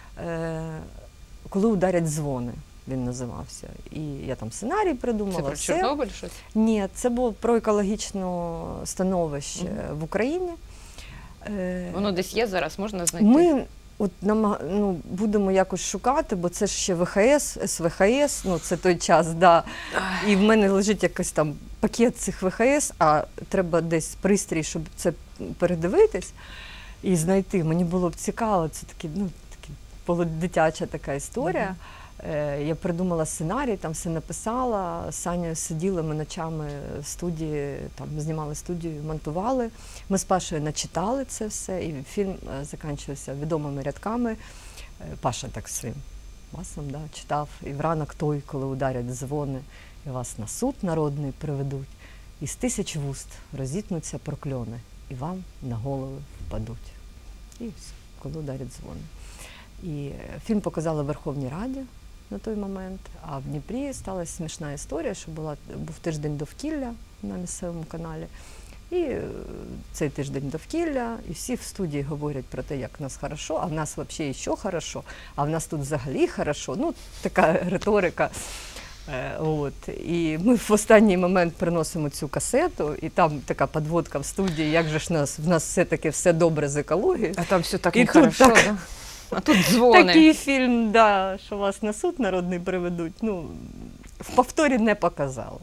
C: «Коли ударять дзвони», він називався. І я там сценарій придумала.
B: Це про Чорнобиль щось?
C: Ні, це було про екологічне становище в Україні.
B: Воно десь є зараз, можна знайти?
C: Ми будемо якось шукати, бо це ж ще ВХС, СВХС, це той час, да. І в мене лежить якийсь там пакет цих ВХС, а треба десь пристрій, щоб це передивитись і знайти. Мені було б цікаво, це такі полудитяча така історія. Я придумала сценарій, там все написала, з Санєю сиділи ми ночами в студії, там знімали студію, монтували. Ми з Пашою начитали це все, і фільм закінчився відомими рядками. Паша так своїм басом читав: «І вранок той, коли ударять дзвони, і вас на суд народний приведуть, із 1000 вуст розітнуться прокльони, і вам на голови впадуть». І все, коли ударять дзвони. І фільм показали в Верховній Раді на той момент, а в Дніпрі сталася смішна історія, що був тиждень довкілля на місцевому каналі. І цей тиждень довкілля, і всі в студії говорять про те, як в нас хорошо, а в нас взагалі ще хорошо, а в нас тут взагалі хорошо. Така риторика. І ми в останній момент приносимо цю касету, і там така підводка в студії, як же ж в нас все-таки все добре з екологією.
B: А там все так
C: І
B: нехорошо,
C: тут
B: да? А тут дзвони.
C: Такий фільм, що вас на суд народний приведуть, в повторі не показали.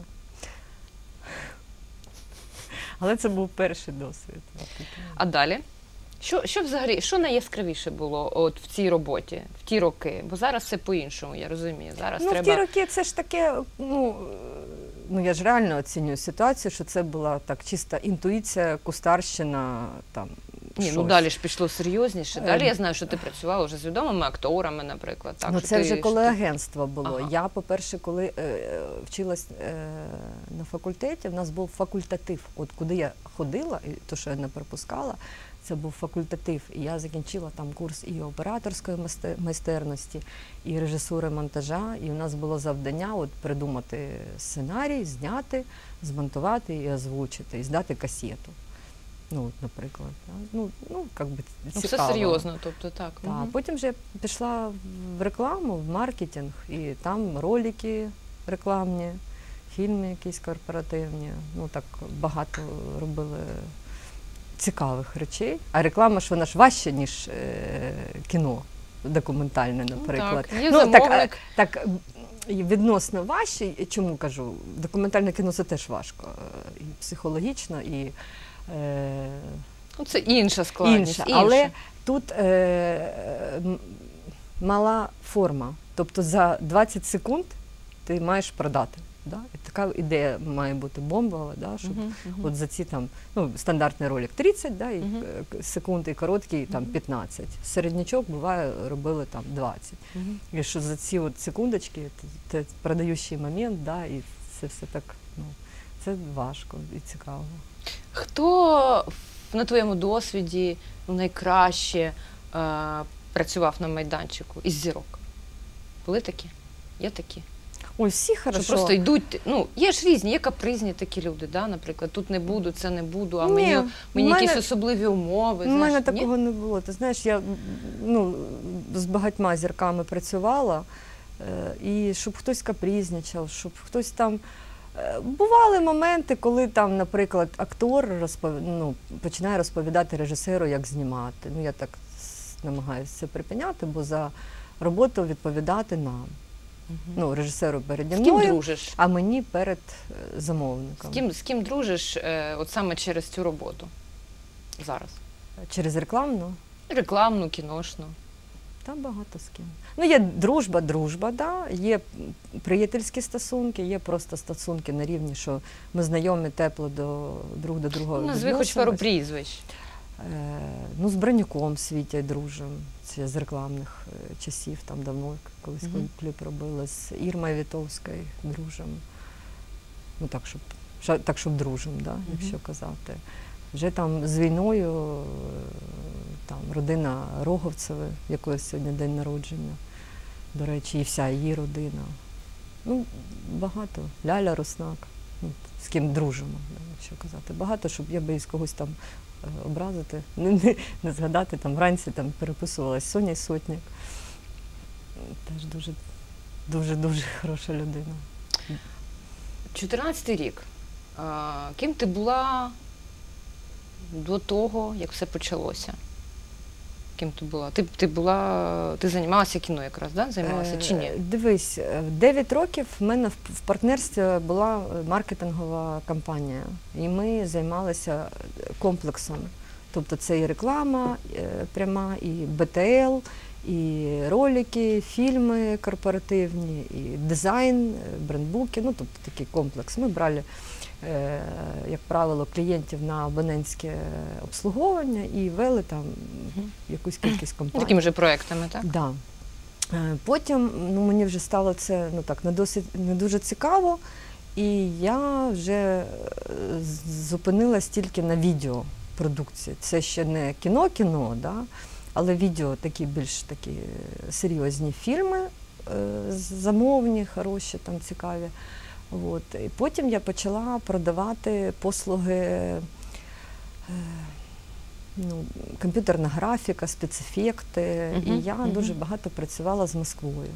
C: Але це був перший досвід.
B: А далі? Що взагалі, що найяскравіше було от в цій роботі, в ті роки? Бо зараз все по-іншому, я розумію. Зараз треба...
C: В ті роки це ж таке, я ж реально оцінюю ситуацію, що це була так чиста інтуїція, кустарщина, там,
B: Ні, далі ж пішло серйозніше. Далі я знаю, що ти працювала вже з відомими акторами, наприклад. Так,
C: це вже коли агентство було.
B: Ага.
C: Я, по-перше, коли вчилась на факультеті, в нас був факультатив. От куди я ходила, і то, що я не пропускала, це був факультатив. І я закінчила там курс і операторської майстерності, і режисури монтажа. І у нас було завдання придумати сценарій, зняти, змонтувати і озвучити, і здати касету. Наприклад. Цікаво.
B: Все серйозно, тобто так.
C: Так. Потім вже я пішла в рекламу, в маркетинг, і там ролики рекламні, фільми якісь корпоративні. Так багато робили цікавих речей. А реклама ж вона ж важча, ніж кіно документальне, наприклад.
B: Так, є замовник.
C: Так, відносно важче. Чому кажу? Документальне кіно це теж важко. І психологічно, і
B: це інша складність.
C: Інша. Але тут мала форма. Тобто за 20 секунд ти маєш продати. Да? І така ідея має бути бомбова, щоб от за ці там, стандартний ролик 30 і секунд, і короткий там 15. Середнячок буває робили там 20. І що за ці от секундочки, це продаючий момент, і це все так, це важко і цікаво.
B: Хто на твоєму досвіді найкраще працював на майданчику із зірок? Були такі? Є такі?
C: Ой, всі хорошо.
B: Що просто йдуть, є ж різні, є капризні такі люди, наприклад, тут не буду, це не буду, а мені якісь особливі умови.
C: У мене такого не було. Ти знаєш, я з багатьма зірками працювала, І щоб хтось капризничав, щоб хтось там. Бували моменти, коли там, наприклад, актор починає розповідати режисеру, як знімати. Ну, я так намагаюся це припиняти, бо за роботу відповідати нам. Ну, режисеру переді
B: З ким
C: мною,
B: дружиш?
C: а мені перед замовником.
B: З ким дружиш от саме через цю роботу зараз?
C: Через рекламну?
B: Рекламну, кіношну.
C: Та багато з ким. Ну, є дружба, да, є приятельські стосунки, є просто стосунки на рівні, що ми знайомі тепло друг до друга.
B: Назви хоч пару прізвищ.
C: Ну, з Бронюком Світя дружимо, це з рекламних часів, там давно, колись кліп робили, з Ірмою Вітовською дружимо. Ну, так, щоб дружимо, да, якщо казати. Вже там з війною, там родина Роговцевих, в якої сьогодні день народження, до речі, і вся її родина. Ну, багато. Ляля Руснак, ну, з ким дружимо, якщо казати. Багато, щоб я боюсь когось там образити, не згадати, там вранці там переписувалась Соня Сотник. Теж дуже хороша людина.
B: 14-й рік. Ким ти була до того, як все почалося? Ким ти була? Ти займалася кіно якраз, да? Займалася чи ні?
C: Дивись, в 9 років в мене в партнерстві була маркетингова компанія. І ми займалися комплексом. Тобто це і реклама пряма, і БТЛ, і ролики, фільми корпоративні, і дизайн, брендбуки, ну тобто такий комплекс. Ми брали, як правило, клієнтів на абонентське обслуговування і вели там якусь кількість компаній.
B: Такими же проектами, так?
C: Да. Потім мені вже стало це не дуже цікаво, і я вже зупинилась тільки на відеопродукції. Це ще не кіно, да? Але відео більш такі серйозні фільми, замовні, хороші, там цікаві. От. І потім я почала продавати послуги, комп'ютерна графіка, спецефекти. І я дуже багато працювала з Москвою.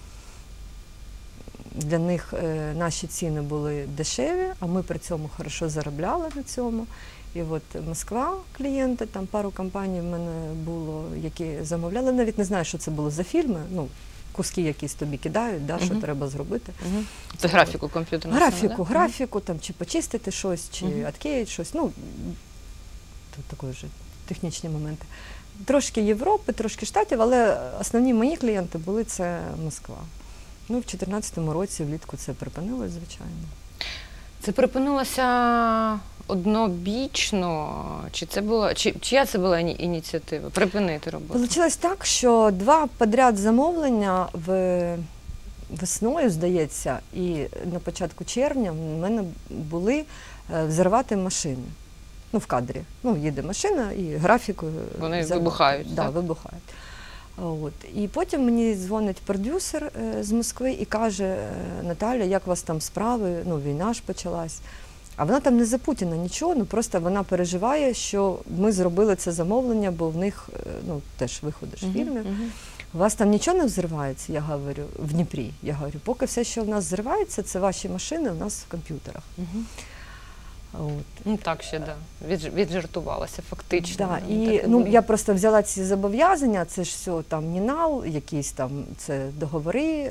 C: Для них наші ціни були дешеві, а ми при цьому хорошо заробляли на цьому. І от Москва, клієнти, там пару компаній в мене було, які замовляли. Навіть не знаю, що це було за фільми. Ну, куски якісь тобі кидають, да, що треба зробити.
B: Це графіку комп'ютерну?
C: Графіку, там, чи почистити щось, чи відклеїти щось. Ну, тут такі вже технічні моменти. Трошки Європи, трошки Штатів, але основні мої клієнти були це Москва. Ну, в 2014 році влітку це припинилось, звичайно.
B: Це припинилося однобічно? Чия це була ініціатива? Припинити роботу?
C: Получилось так, що 2 підряд замовлення весною, здається, і на початку червня в мене були взривати машини. Ну, в кадрі. Ну, їде машина і графікою.
B: Вони вибухають,
C: так? Так, вибухають. От. І потім мені дзвонить продюсер з Москви і каже: Наталя, як у вас там справи? Ну, війна ж почалась. А вона там не за Путіна нічого, ну просто вона переживає, що ми зробили це замовлення, бо в них теж виходиш фільмів. У вас там нічого не взривається, я говорю, в Дніпрі. Я говорю, поки все, що в нас взривається, це ваші машини у нас в комп'ютерах. От.
B: Ну так ще, да. Віджартувалася фактично.
C: Да, і я просто взяла ці зобов'язання, це ж все там НІНАЛ, якісь там це договори,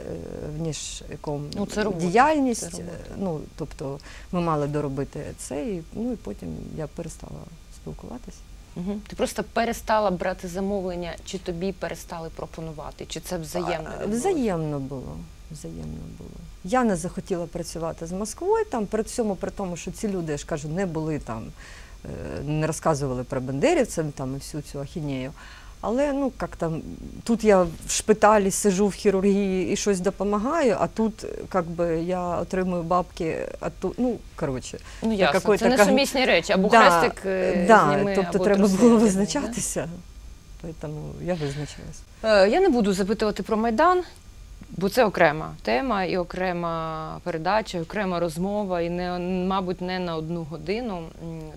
C: діяльність. Ну, тобто ми мали доробити це, і потім я перестала спілкуватися.
B: Ти просто перестала брати замовлення, чи тобі перестали пропонувати, чи це взаємно?
C: Взаємно було. Я не захотіла працювати з Москвою, там, при тому, що ці люди, я ж кажу, не були там, не розказували про бандерівців там і всю цю ахінею. Але, як там, тут я в шпиталі сижу в хірургії і щось допомагаю, а тут, я отримую бабки, а тут, коротше.
B: Ну, ясно, це несумісні речі, або хрестик зніми,
C: тобто
B: або
C: треба
B: труси,
C: було визначатися, тому я визначилась.
B: Я не буду запитувати про Майдан, бо це окрема тема, і окрема передача, і окрема розмова, і, мабуть, не на 1 годину.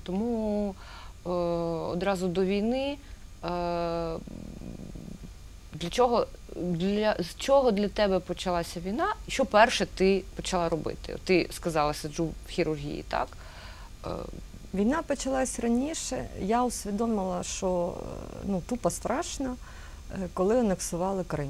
B: Тому одразу до війни З чого для тебе почалася війна? Що перше ти почала робити? Ти сказала, сиджу в хірургії, так?
C: Війна почалась раніше. Я усвідомила, що тупо страшно, коли анексували Крим.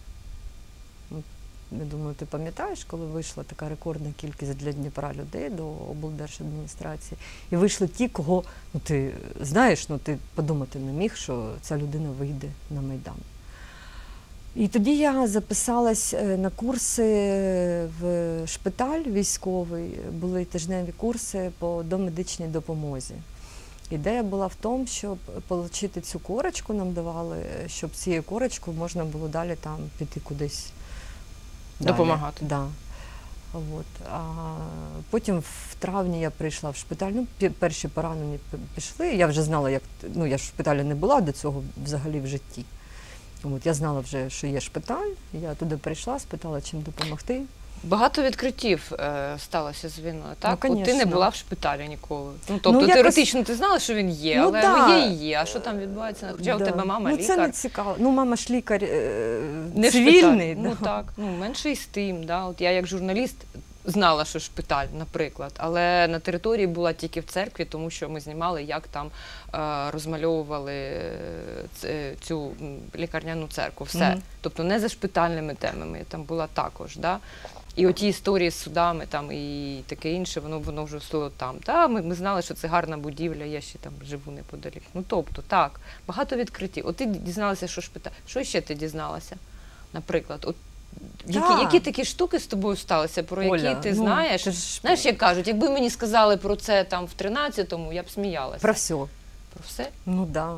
C: Я думаю, ти пам'ятаєш, коли вийшла така рекордна кількість для Дніпра людей до облдержадміністрації, і вийшли ті, кого, ти знаєш, ти подумати не міг, що ця людина вийде на Майдан. І тоді я записалась на курси в шпиталь військовий, були тижневі курси по домедичній допомозі. Ідея була в тому, щоб отримати цю корочку, нам давали, щоб цією корочкою можна було далі там піти кудись.
B: Допомагати.
C: Да. От. А потім в травні я прийшла в шпиталь, перші поранені пішли, я вже знала, як, я ж в шпиталі не була до цього взагалі в житті. От, я знала вже, що є шпиталь, я туди прийшла, спитала, чим допомогти.
B: Багато відкриттів сталося з війною, так?
C: Ну,
B: ти не була в шпиталі ніколи. Тобто теоретично ти знала, що він є, але є і є. А що там відбувається? Хоча у тебе мама лікар.
C: Це не цікаво. Мама ж лікар
B: не
C: цивільний.
B: Менше із тим. Да? От я як журналіст знала, що шпиталь, наприклад, але на території була тільки в церкві, тому що ми знімали, як там розмальовували цю лікарняну церкву. Все. Тобто не за шпитальними темами, я там була також. Да? І оті історії з судами там, і таке інше, воно вже все там. Ми знали, що це гарна будівля, я ще там живу неподалік. Тобто, так, багато відкриттів. От ти дізналася, що шпиталь. Що ще ти дізналася, наприклад? От, які такі штуки з тобою сталися, про які ти знаєш? Знаєш, як кажуть, якби мені сказали про це там в 13-му, я б сміялася.
C: Про все.
B: Про все?
C: Ну, да.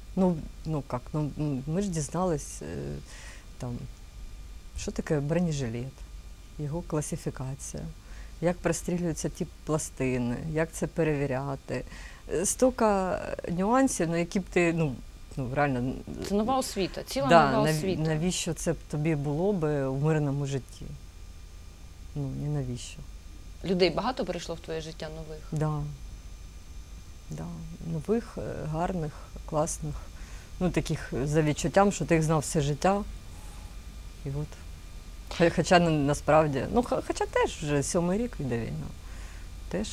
C: Ми ж дізнались, там, що таке бронежилет, його класифікація, як пристрілюються ті пластини, як це перевіряти. Стільки нюансів, які б ти, реально...
B: Це нова освіта, ціла нова освіта.
C: Навіщо це б тобі було б у мирному житті? Ні, навіщо?
B: Людей багато прийшло в твоє життя нових?
C: Да. Нових, гарних, класних. Таких за відчуттям, що ти їх знав все життя. І от. Хоча насправді, хоча теж вже 7-й рік йде війна. Теж.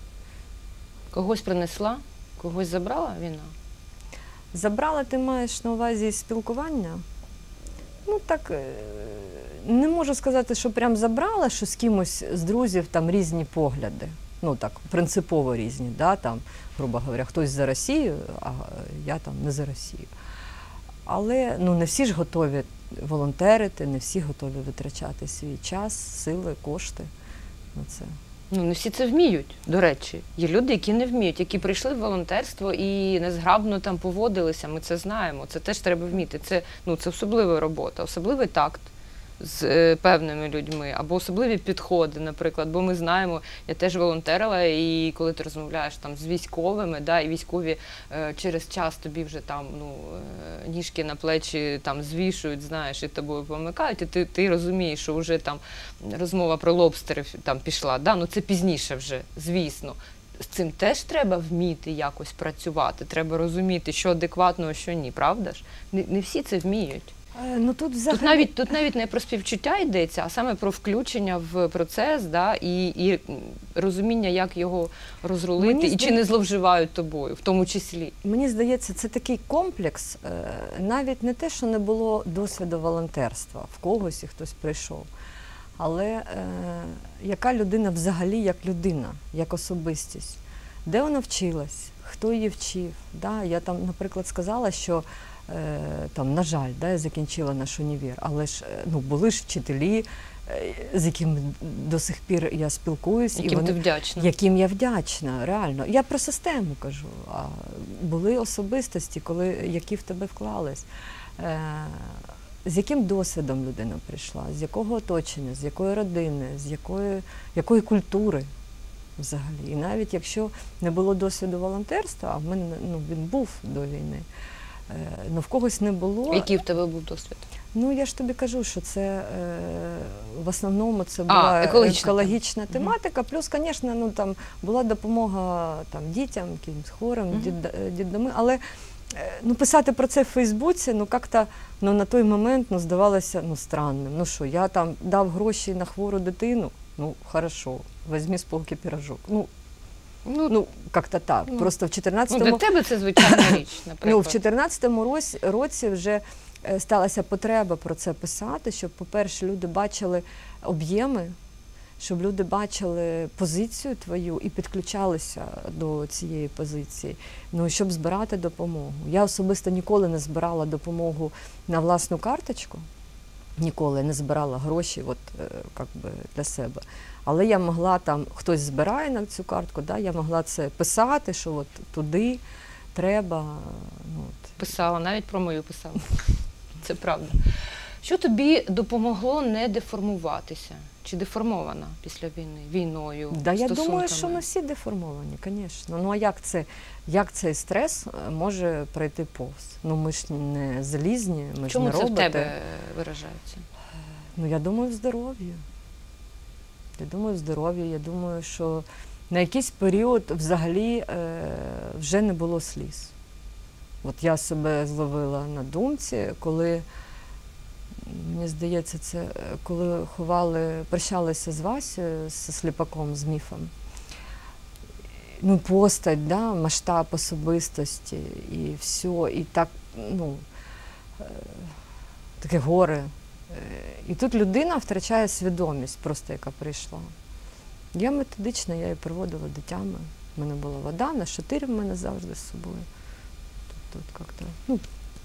B: Когось принесла? Когось забрала війна?
C: Забрала, ти маєш на увазі спілкування? Так, не можу сказати, що прям забрала, що з кимось з друзів там різні погляди. Так, принципово різні, да, там, грубо говоря, хтось за Росію, а я там не за Росію. Але не всі ж готові волонтерити, не всі готові витрачати свій час, сили, кошти на це.
B: Не всі це вміють, до речі. Є люди, які не вміють, які прийшли в волонтерство і незграбно там поводилися, ми це знаємо. Це теж треба вміти. Це особлива робота, особливий такт з певними людьми, або особливі підходи, наприклад. Бо ми знаємо, я теж волонтерила, і коли ти розмовляєш там з військовими, і військові через час тобі вже там ніжки на плечі там звішують, знаєш, і тобою помикають, і ти розумієш, що вже там розмова про лобстерів там пішла. Це пізніше вже, звісно. З цим теж треба вміти якось працювати, треба розуміти, що адекватно, а що ні, правда ж? Не всі це вміють. Тут навіть не про співчуття йдеться, а саме про включення в процес, і розуміння, як його розрулити, і чи не зловживають тобою, в тому числі.
C: Мені здається, це такий комплекс, навіть не те, що не було досвіду волонтерства, в когось і хтось прийшов, але яка людина взагалі як людина, як особистість, де вона вчилась, хто її вчив. Я там, наприклад, сказала, що на жаль, я закінчила наш універ, але ж були ж вчителі, з якими до сих пір я спілкуюсь.
B: Яким ти вдячна?
C: Яким я вдячна, реально. Я про систему кажу, а були особистості, які в тебе вклались. З яким досвідом людина прийшла, з якого оточення, з якої родини, з якої культури взагалі. І навіть якщо не було досвіду волонтерства, а в мене він був до війни, в когось не було.
B: Який в тебе був досвід?
C: Я ж тобі кажу, що це в основному це була екологічна тематика. Плюс, звісно, там була допомога дітям, якимось хворим, дітдоми. Але Ну, писати про це в Фейсбуці, ну, як-то, ну, на той момент, ну, здавалося, ну, странним. Ну, що, я там дав гроші на хвору дитину, ну, хорошо, візьми з полки пирожок. Ну, як-то так. Просто в 14-му...
B: Ну, для тебе це звичайна річ, наприклад.
C: Ну, в 14-му році вже сталася потреба про це писати, щоб, по-перше, люди бачили об'єми, щоб люди бачили позицію твою і підключалися до цієї позиції, ну, щоб збирати допомогу. Я особисто ніколи не збирала допомогу на власну карточку, ніколи не збирала гроші от, як би, для себе. Але я могла там, хтось збирає на цю картку, да, я могла це писати, що от туди треба. Ну, от.
B: Писала, навіть про мою писала. Це правда. Що тобі допомогло не деформуватися? Чи деформована після війни, війною,
C: Да, я
B: стосунками?
C: думаю, що ми всі деформовані, звісно. Ну, а як цей стрес може пройти повз? Ну, ми ж не залізні, ми ж
B: Чому
C: не
B: це
C: роботи.
B: в тебе виражається?
C: Ну, я думаю, в здоров'ї. Я думаю, що на якийсь період взагалі вже не було сліз. От я себе зловила на думці, коли, мені здається, це коли прощалися з Васею, з Сліпаком, з Міфом. Ну, постать, да, масштаб особистості і все, і так, ну, таке горе. І тут людина втрачає свідомість просто, яка прийшла. Я методично, я її проводила дитями. У мене була вода, на шатирі в мене завжди з собою. Тут як-то, ну,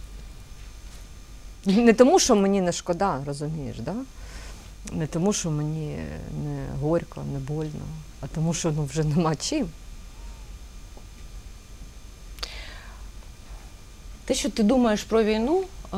C: не тому, що мені не шкода, розумієш, да? Не тому, що мені не горько, не больно, а тому, що ну, вже нема чим.
B: Те, що ти думаєш про війну,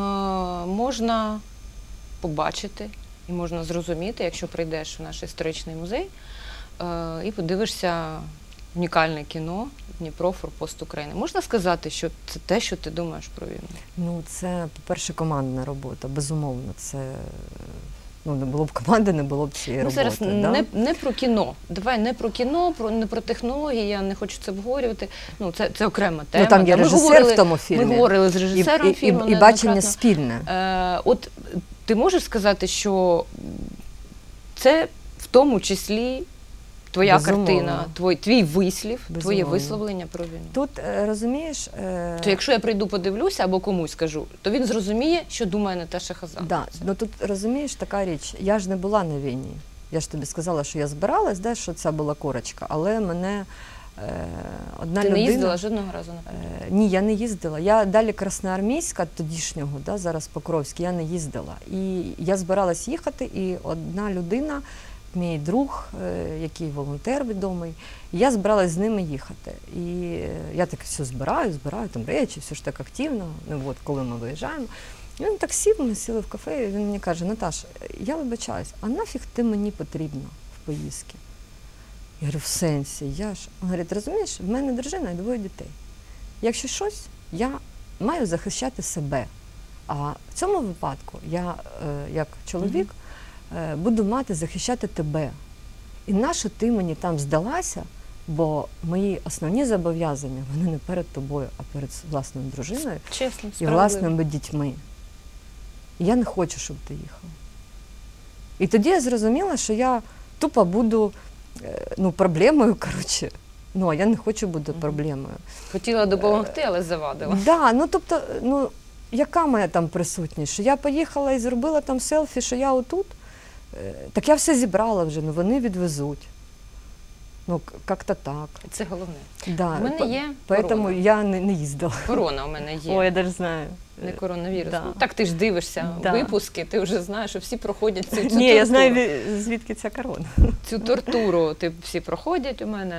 B: можна побачити і можна зрозуміти, якщо прийдеш в наш історичний музей і подивишся унікальне кіно «Дніпро. Форпост України». Можна сказати, що це те, що ти думаєш про війну?
C: Ну, це, по-перше, командна робота, безумовно. Це, ну, не було б команди, не було б цієї роботи.
B: Зараз
C: да?
B: не про кіно. Давай не про кіно, не про технології, я не хочу це обговорювати. Ну, це окрема тема.
C: Ну, там є режисер в тому фільмі.
B: Ми говорили з режисером фільму.
C: І бачення спільне.
B: От ти можеш сказати, що це в тому числі твоя
C: Безумовно.
B: картина, твій вислів, твоє
C: Безумовно.
B: висловлення про війну?
C: Тут, розумієш...
B: То якщо я прийду подивлюся або комусь скажу, то він зрозуміє, що думає Наташа Хазан.
C: Да, ну тут, розумієш, така річ, я ж не була на війні. Я ж тобі сказала, що я збиралась, да, що це була корочка, але мене одна
B: Ти
C: людина...
B: не їздила жодного разу на фронт?
C: Ні, я не їздила. Я далі Красноармійська, тодішнього, да, зараз Покровський, я не їздила. І я збиралась їхати, і одна людина, мій друг, який волонтер відомий, я збиралась з ними їхати. І я так все збираю, там речі, все ж так активно, ну, от, коли ми виїжджаємо. І він так сів, ми сіли в кафе, і він мені каже: Наташ, я вибачаюсь, а нафіг ти мені потрібна в поїздці? Я говорю, в сенсі, я ж... Він говорить, розумієш, в мене дружина і 2 дітей. Якщо щось, я маю захищати себе. А в цьому випадку я, як чоловік, буду мати захищати тебе. І нащо ти мені там здалася, бо мої основні зобов'язання, вони не перед тобою, а перед власною дружиною
B: Чесно,
C: і власними дітьми. І я не хочу, щоб ти їхав. І тоді я зрозуміла, що я тупо буду, ну, проблемою, коротше. Ну, а я не хочу бути проблемою.
B: Хотіла допомогти, але завадила.
C: Да, ну, тобто, ну, яка моя там присутність? Що я поїхала і зробила там селфі, що я отут? Так я все зібрала вже, ну, вони відвезуть. Ну, як-то так.
B: Це головне.
C: Да,
B: У мене є
C: поэтому
B: корона.
C: я не їздила.
B: Корона у мене є.
C: Ой, я навіть знаю.
B: Не коронавірус.
C: Да.
B: Ну, так ти ж дивишся
C: Да.
B: випуски, ти вже знаєш, що всі проходять цю
C: Ні,
B: тортуру.
C: я знаю, звідки ця корона.
B: Цю тортуру всі проходять у мене.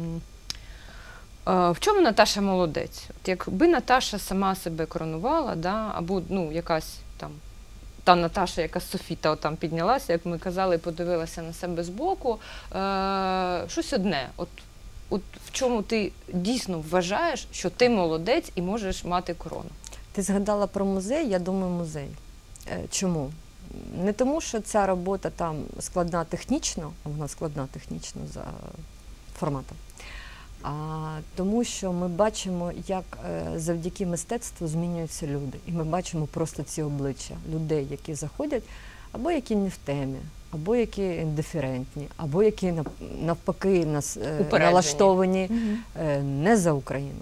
B: В чому Наташа молодець? От якби Наташа сама себе коронувала, да, або ну, якась там та Наташа, яка з Софіта там піднялася, як ми казали, подивилася на себе збоку, щось одне. От в чому ти дійсно вважаєш, що ти молодець і можеш мати корону?
C: Ти згадала про музей, я думаю, музей. Чому? Не тому, що ця робота там складна технічно, а вона складна технічно за форматом, а тому, що ми бачимо, як завдяки мистецтву змінюються люди. І ми бачимо просто ці обличчя людей, які заходять, або які не в темі, або які індиферентні, або які навпаки налаштовані не за Україну.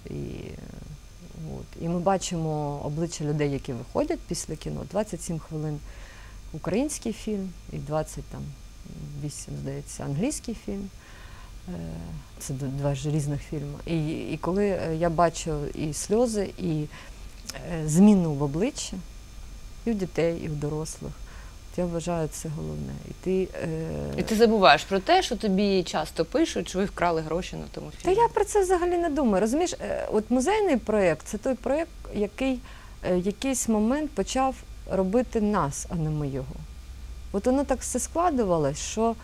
C: І ми бачимо обличчя людей, які виходять після кіно. 27 хвилин український фільм і 28, здається, англійський фільм. Це два ж різних фільми. І коли я бачу і сльози, і зміну в обличчі, і в дітей, і в дорослих, я вважаю, це головне.
B: І ти забуваєш про те, що тобі часто пишуть, що ви вкрали гроші на тому
C: Та
B: фільмі.
C: я про це взагалі не думаю. Розумієш, от музейний проєкт – це той проєкт, який в якийсь момент почав робити нас, а не ми його. От воно так все складувалось, що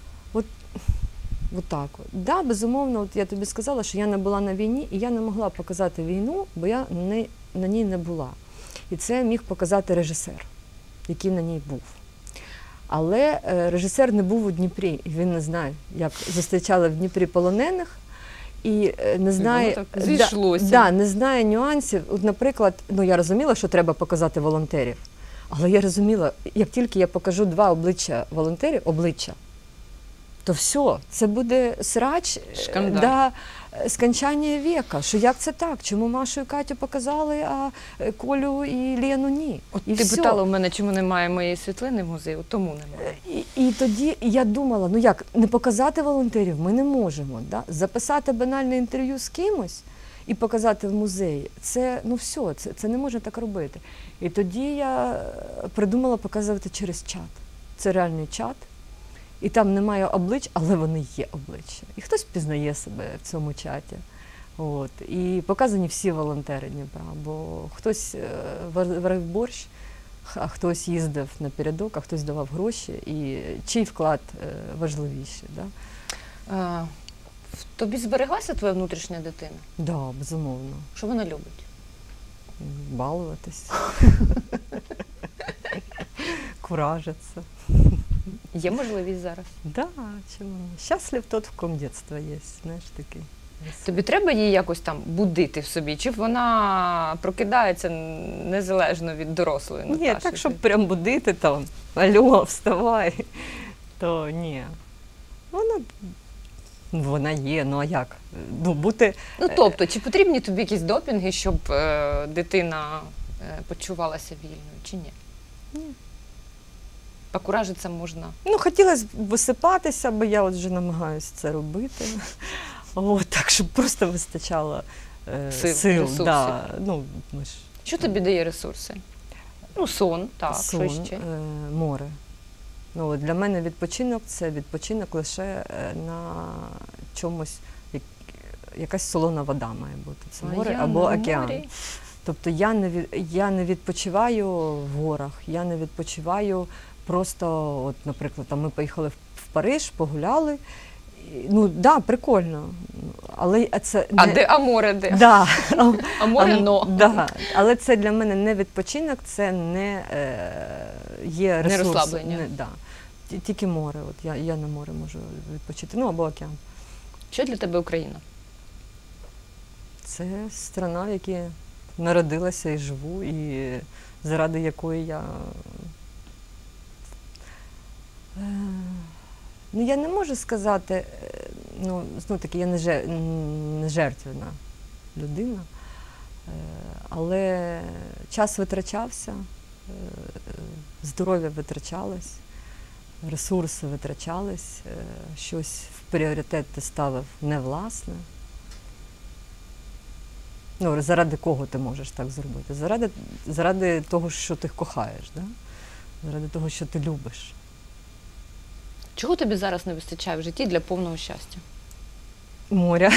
C: так. Да, безумовно, от я тобі сказала, що я не була на війні, і я не могла показати війну, бо я на ній не була. І це міг показати режисер, який на ній був. Але режисер не був у Дніпрі, і він не знає, як зустрічали в Дніпрі полонених, і не знає, не знає нюансів. От, наприклад, я розуміла, що треба показати волонтерів, але я розуміла, як тільки я покажу два обличчя волонтерів, то все, це буде срач до скончання віка. Що як це так? Чому Машу і Катю показали, а Колю і Лену ні?
B: От ти питала у мене, чому немає моєї світлини в музеї, тому немає.
C: І тоді я думала, як, не показати волонтерів ми не можемо. Да? Записати банальне інтерв'ю з кимось і показати в музеї, це, все, це не можна так робити. І тоді я придумала показувати через чат. Це реальний чат. І там немає облич, але вони є обличчя. І хтось пізнає себе в цьому чаті. І показані всі волонтери Дніпра, бо хтось варив борщ, а хтось їздив на передок, а хтось давав гроші. І чий вклад важливіший. Да?
B: Тобі збереглася твоя внутрішня дитина?
C: Так, да, безумовно.
B: Що вона любить?
C: Балуватись. Куражиться.
B: Є можливість зараз?
C: Да, чому? Щаслив тот, в ком дитинство є, знаєш, такий.
B: Тобі треба її якось там будити в собі? Чи вона прокидається незалежно від дорослої Наташі?
C: Ні, так, щоб прям будити там, алло, вставай, то ні. Вона є, а як? Бути...
B: Тобто, чи потрібні тобі якісь допінги, щоб дитина почувалася вільною, чи ні?
C: Ні.
B: Покуражитися можна?
C: Хотілося б висипатися, бо я вже намагаюся це робити. Так, щоб просто вистачало сил. Да.
B: Що тобі дає ресурси? Сон, так,
C: сон,
B: що ще?
C: Море. Для мене відпочинок – це відпочинок лише на чомусь, якась солона вода має бути. Це море або океан. Тобто я не відпочиваю в горах, я не відпочиваю просто, наприклад, ми поїхали в Париж, погуляли. Прикольно. Але це
B: А море де?
C: Да.
B: А море
C: Да. Але це для мене не відпочинок, це не є ресурс.
B: Не розслаблення.
C: Да. Тільки море. Я на море можу відпочити. Або океан.
B: Що для тебе Україна?
C: Це страна, в якій народилася і живу, і заради якої я... я не можу сказати, знов-таки, я не жертвена людина, але час витрачався, здоров'я витрачалось, ресурси витрачались, щось в пріоритет ти ставив не власне. Заради кого ти можеш так зробити? Заради того, що ти кохаєш, да? Заради того, що ти любиш.
B: Чого тобі зараз не вистачає в житті для повного щастя?
C: Моря.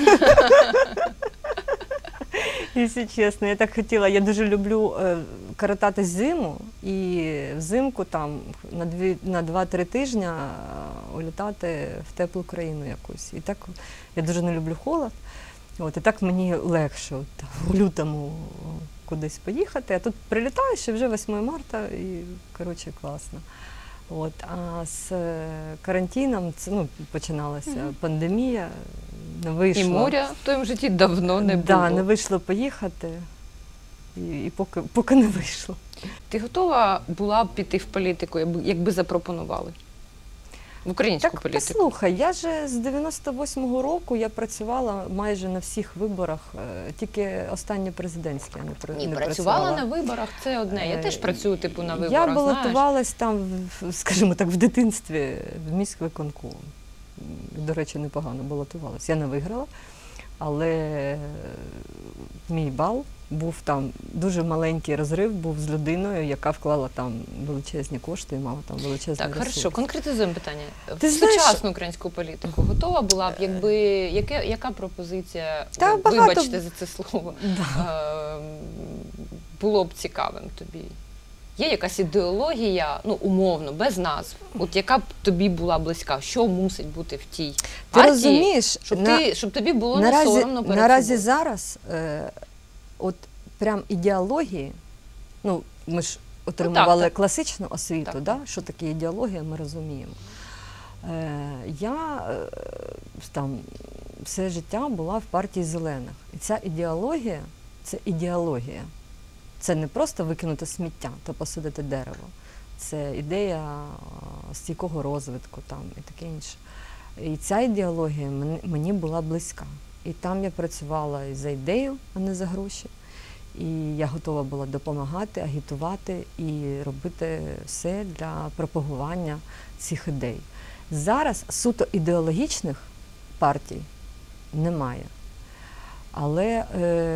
C: Якщо чесно, я так хотіла. Я дуже люблю коротати зиму і взимку там на 2-3 тижні улітати в теплу країну якусь. І так я дуже не люблю холод. І так мені легше у лютому кудись поїхати. А тут прилітаєш і вже 8 марта і, класно. А з карантином починалася пандемія. не вийшло.
B: І моря в твоєму житті давно не було.
C: Да, не вийшло поїхати, і поки не вийшло.
B: Ти готова була б піти в політику, якби запропонували? В українську
C: Так,
B: політику?
C: послухай, я же з 98-го року я працювала майже на всіх виборах, тільки останні президентські я не
B: працювала на виборах, це одне. Я теж працюю, типу, на виборах,
C: Я балотувалась там, скажімо так, в дитинстві в міськвиконком. До речі, непогано балотувалась. Я не виграла, але мій бал був там, дуже маленький розрив був з людиною, яка вклала там величезні кошти і мала там величезний
B: Так,
C: ресурс.
B: хорошо, конкретизуємо питання.
C: Ти
B: В
C: знаєш,
B: сучасну українську політику готова була б, якби, яка пропозиція,
C: Та багато-
B: вибачте за це слово,
C: Да.
B: було б цікавим тобі? Є якась ідеологія, ну, умовно, без назв, от яка б тобі була близька? Що мусить бути в тій
C: Ти
B: партії,
C: розумієш,
B: щоб тобі було не соромно перед
C: наразі
B: собою?
C: зараз от прям ідеології, ну ми ж отримували
B: так.
C: класичну освіту,
B: Так.
C: да? Що таке ідеологія, ми розуміємо. Я там все життя була в партії зелених. І ця ідеологія – це ідеологія. Це не просто викинути сміття та посадити дерево. Це ідея стійкого розвитку там, і таке інше. І ця ідеологія мені була близька. І там я працювала і за ідею, а не за гроші. І я готова була допомагати, агітувати і робити все для пропагування цих ідей. Зараз суто ідеологічних партій немає. Але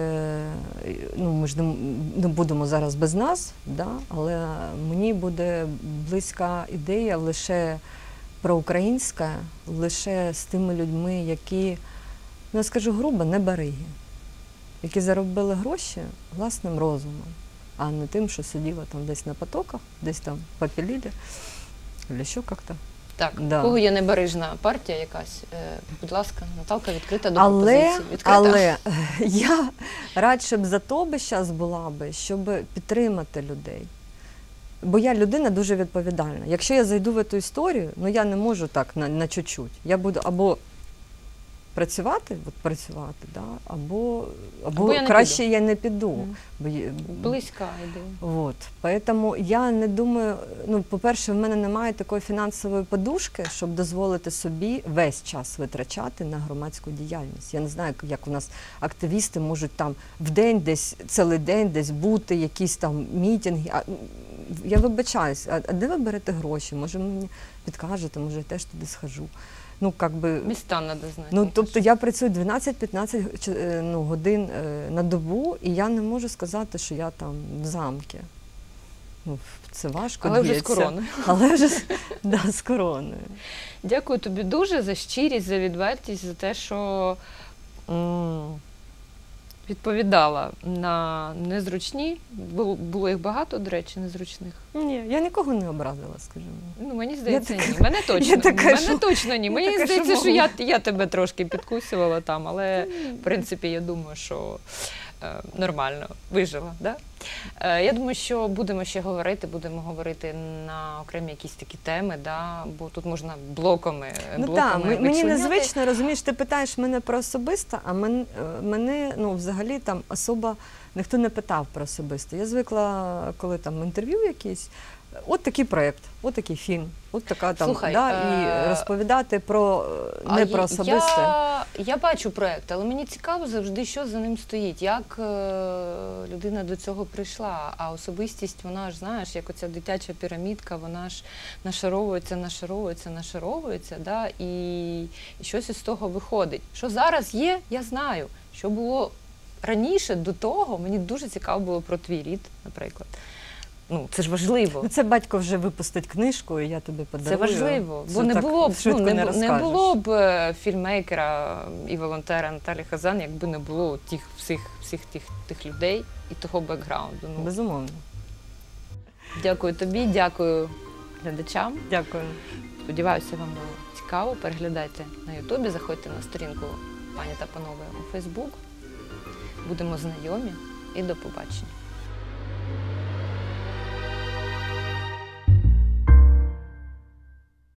C: ну, ми ж не будемо зараз без нас, да? Але мені буде близька ідея лише проукраїнська, лише з тими людьми, які, ну я скажу грубо, не бариги, які заробили гроші власним розумом, а не тим, що сиділа там десь на потоках, десь там попілілі, або ще як-то.
B: Так,
C: Да.
B: у кого є небарижна партія якась, будь ласка, Наталка відкрита до пропозицій. Відкрита.
C: Але я радше б за то би зараз була би, щоб підтримати людей. Бо я людина дуже відповідальна. Якщо я зайду в цю історію, ну я не можу так на чуть-чуть. Я буду або працювати, да, або
B: я не
C: краще
B: піду.
C: я не піду.
B: Мгм.
C: Бо
B: Близька ідея.
C: Вот. Поэтому я не думаю, ну, по-перше, в мене немає такої фінансової подушки, щоб дозволити собі весь час витрачати на громадську діяльність. Я не знаю, як у нас активісти можуть там в день десь, цілий день десь бути, якісь там мітинги. Я вибачаюсь, а де ви берете гроші? Може мені підкажете, може я теж туди схожу. Ну, как би,
B: Міста треба знати.
C: ну, тобто я працюю 12-15 годин на добу, і я не можу сказати, що я там в замку. Ну, це важко.
B: Але вже з
C: дається.
B: короною.
C: Але вже да, з короною.
B: Дякую тобі дуже за щирість, за відвертість, за те, що відповідала на незручні. Було їх багато, до речі, незручних.
C: Ні, я нікого не образила, скажімо.
B: Ну, мені здається,
C: така-
B: ні. Мене точно,
C: така, що-
B: точно ні.
C: я
B: Мені
C: така,
B: здається,
C: що
B: що я тебе трошки підкусювала там, але, в принципі, я думаю, що нормально вижила. Да? Я думаю, що будемо ще будемо говорити на окремі якісь такі теми, да? Бо тут можна блоками
C: Ну так, мені
B: вичленяти.
C: незвично, розумієш, ти питаєш мене про особисто, а мене, ну, взагалі там особа, ніхто не питав про особисто. Я звикла, коли там інтерв'ю якісь, от такий проєкт, от такий фільм, от така там,
B: Слухай,
C: да, і розповідати про, не про особисте.
B: Я бачу проєкт, але мені цікаво завжди, що за ним стоїть, як людина до цього прийшла, а особистість, вона ж, знаєш, як оця дитяча пірамідка, вона ж нашаровується, да, і щось із того виходить. Що зараз є, я знаю. Що було раніше, до того, мені дуже цікаво було про твій рід, наприклад. Ну, це ж важливо.
C: Ну, це батько вже випустить книжку, і я тобі подарую.
B: Це важливо, бо
C: Що
B: не
C: так
B: було б,
C: швидко не
B: не
C: розкажеш.
B: було б фільммейкера і волонтера Наталі Хазан, якби не було всіх тих людей і того бекграунду. Ну,
C: Безумовно.
B: дякую тобі, дякую глядачам.
C: Дякую.
B: Сподіваюся, вам було цікаво. Переглядайте на Ютубі, заходьте на сторінку пані та панове у Фейсбук. Будемо знайомі і до побачення.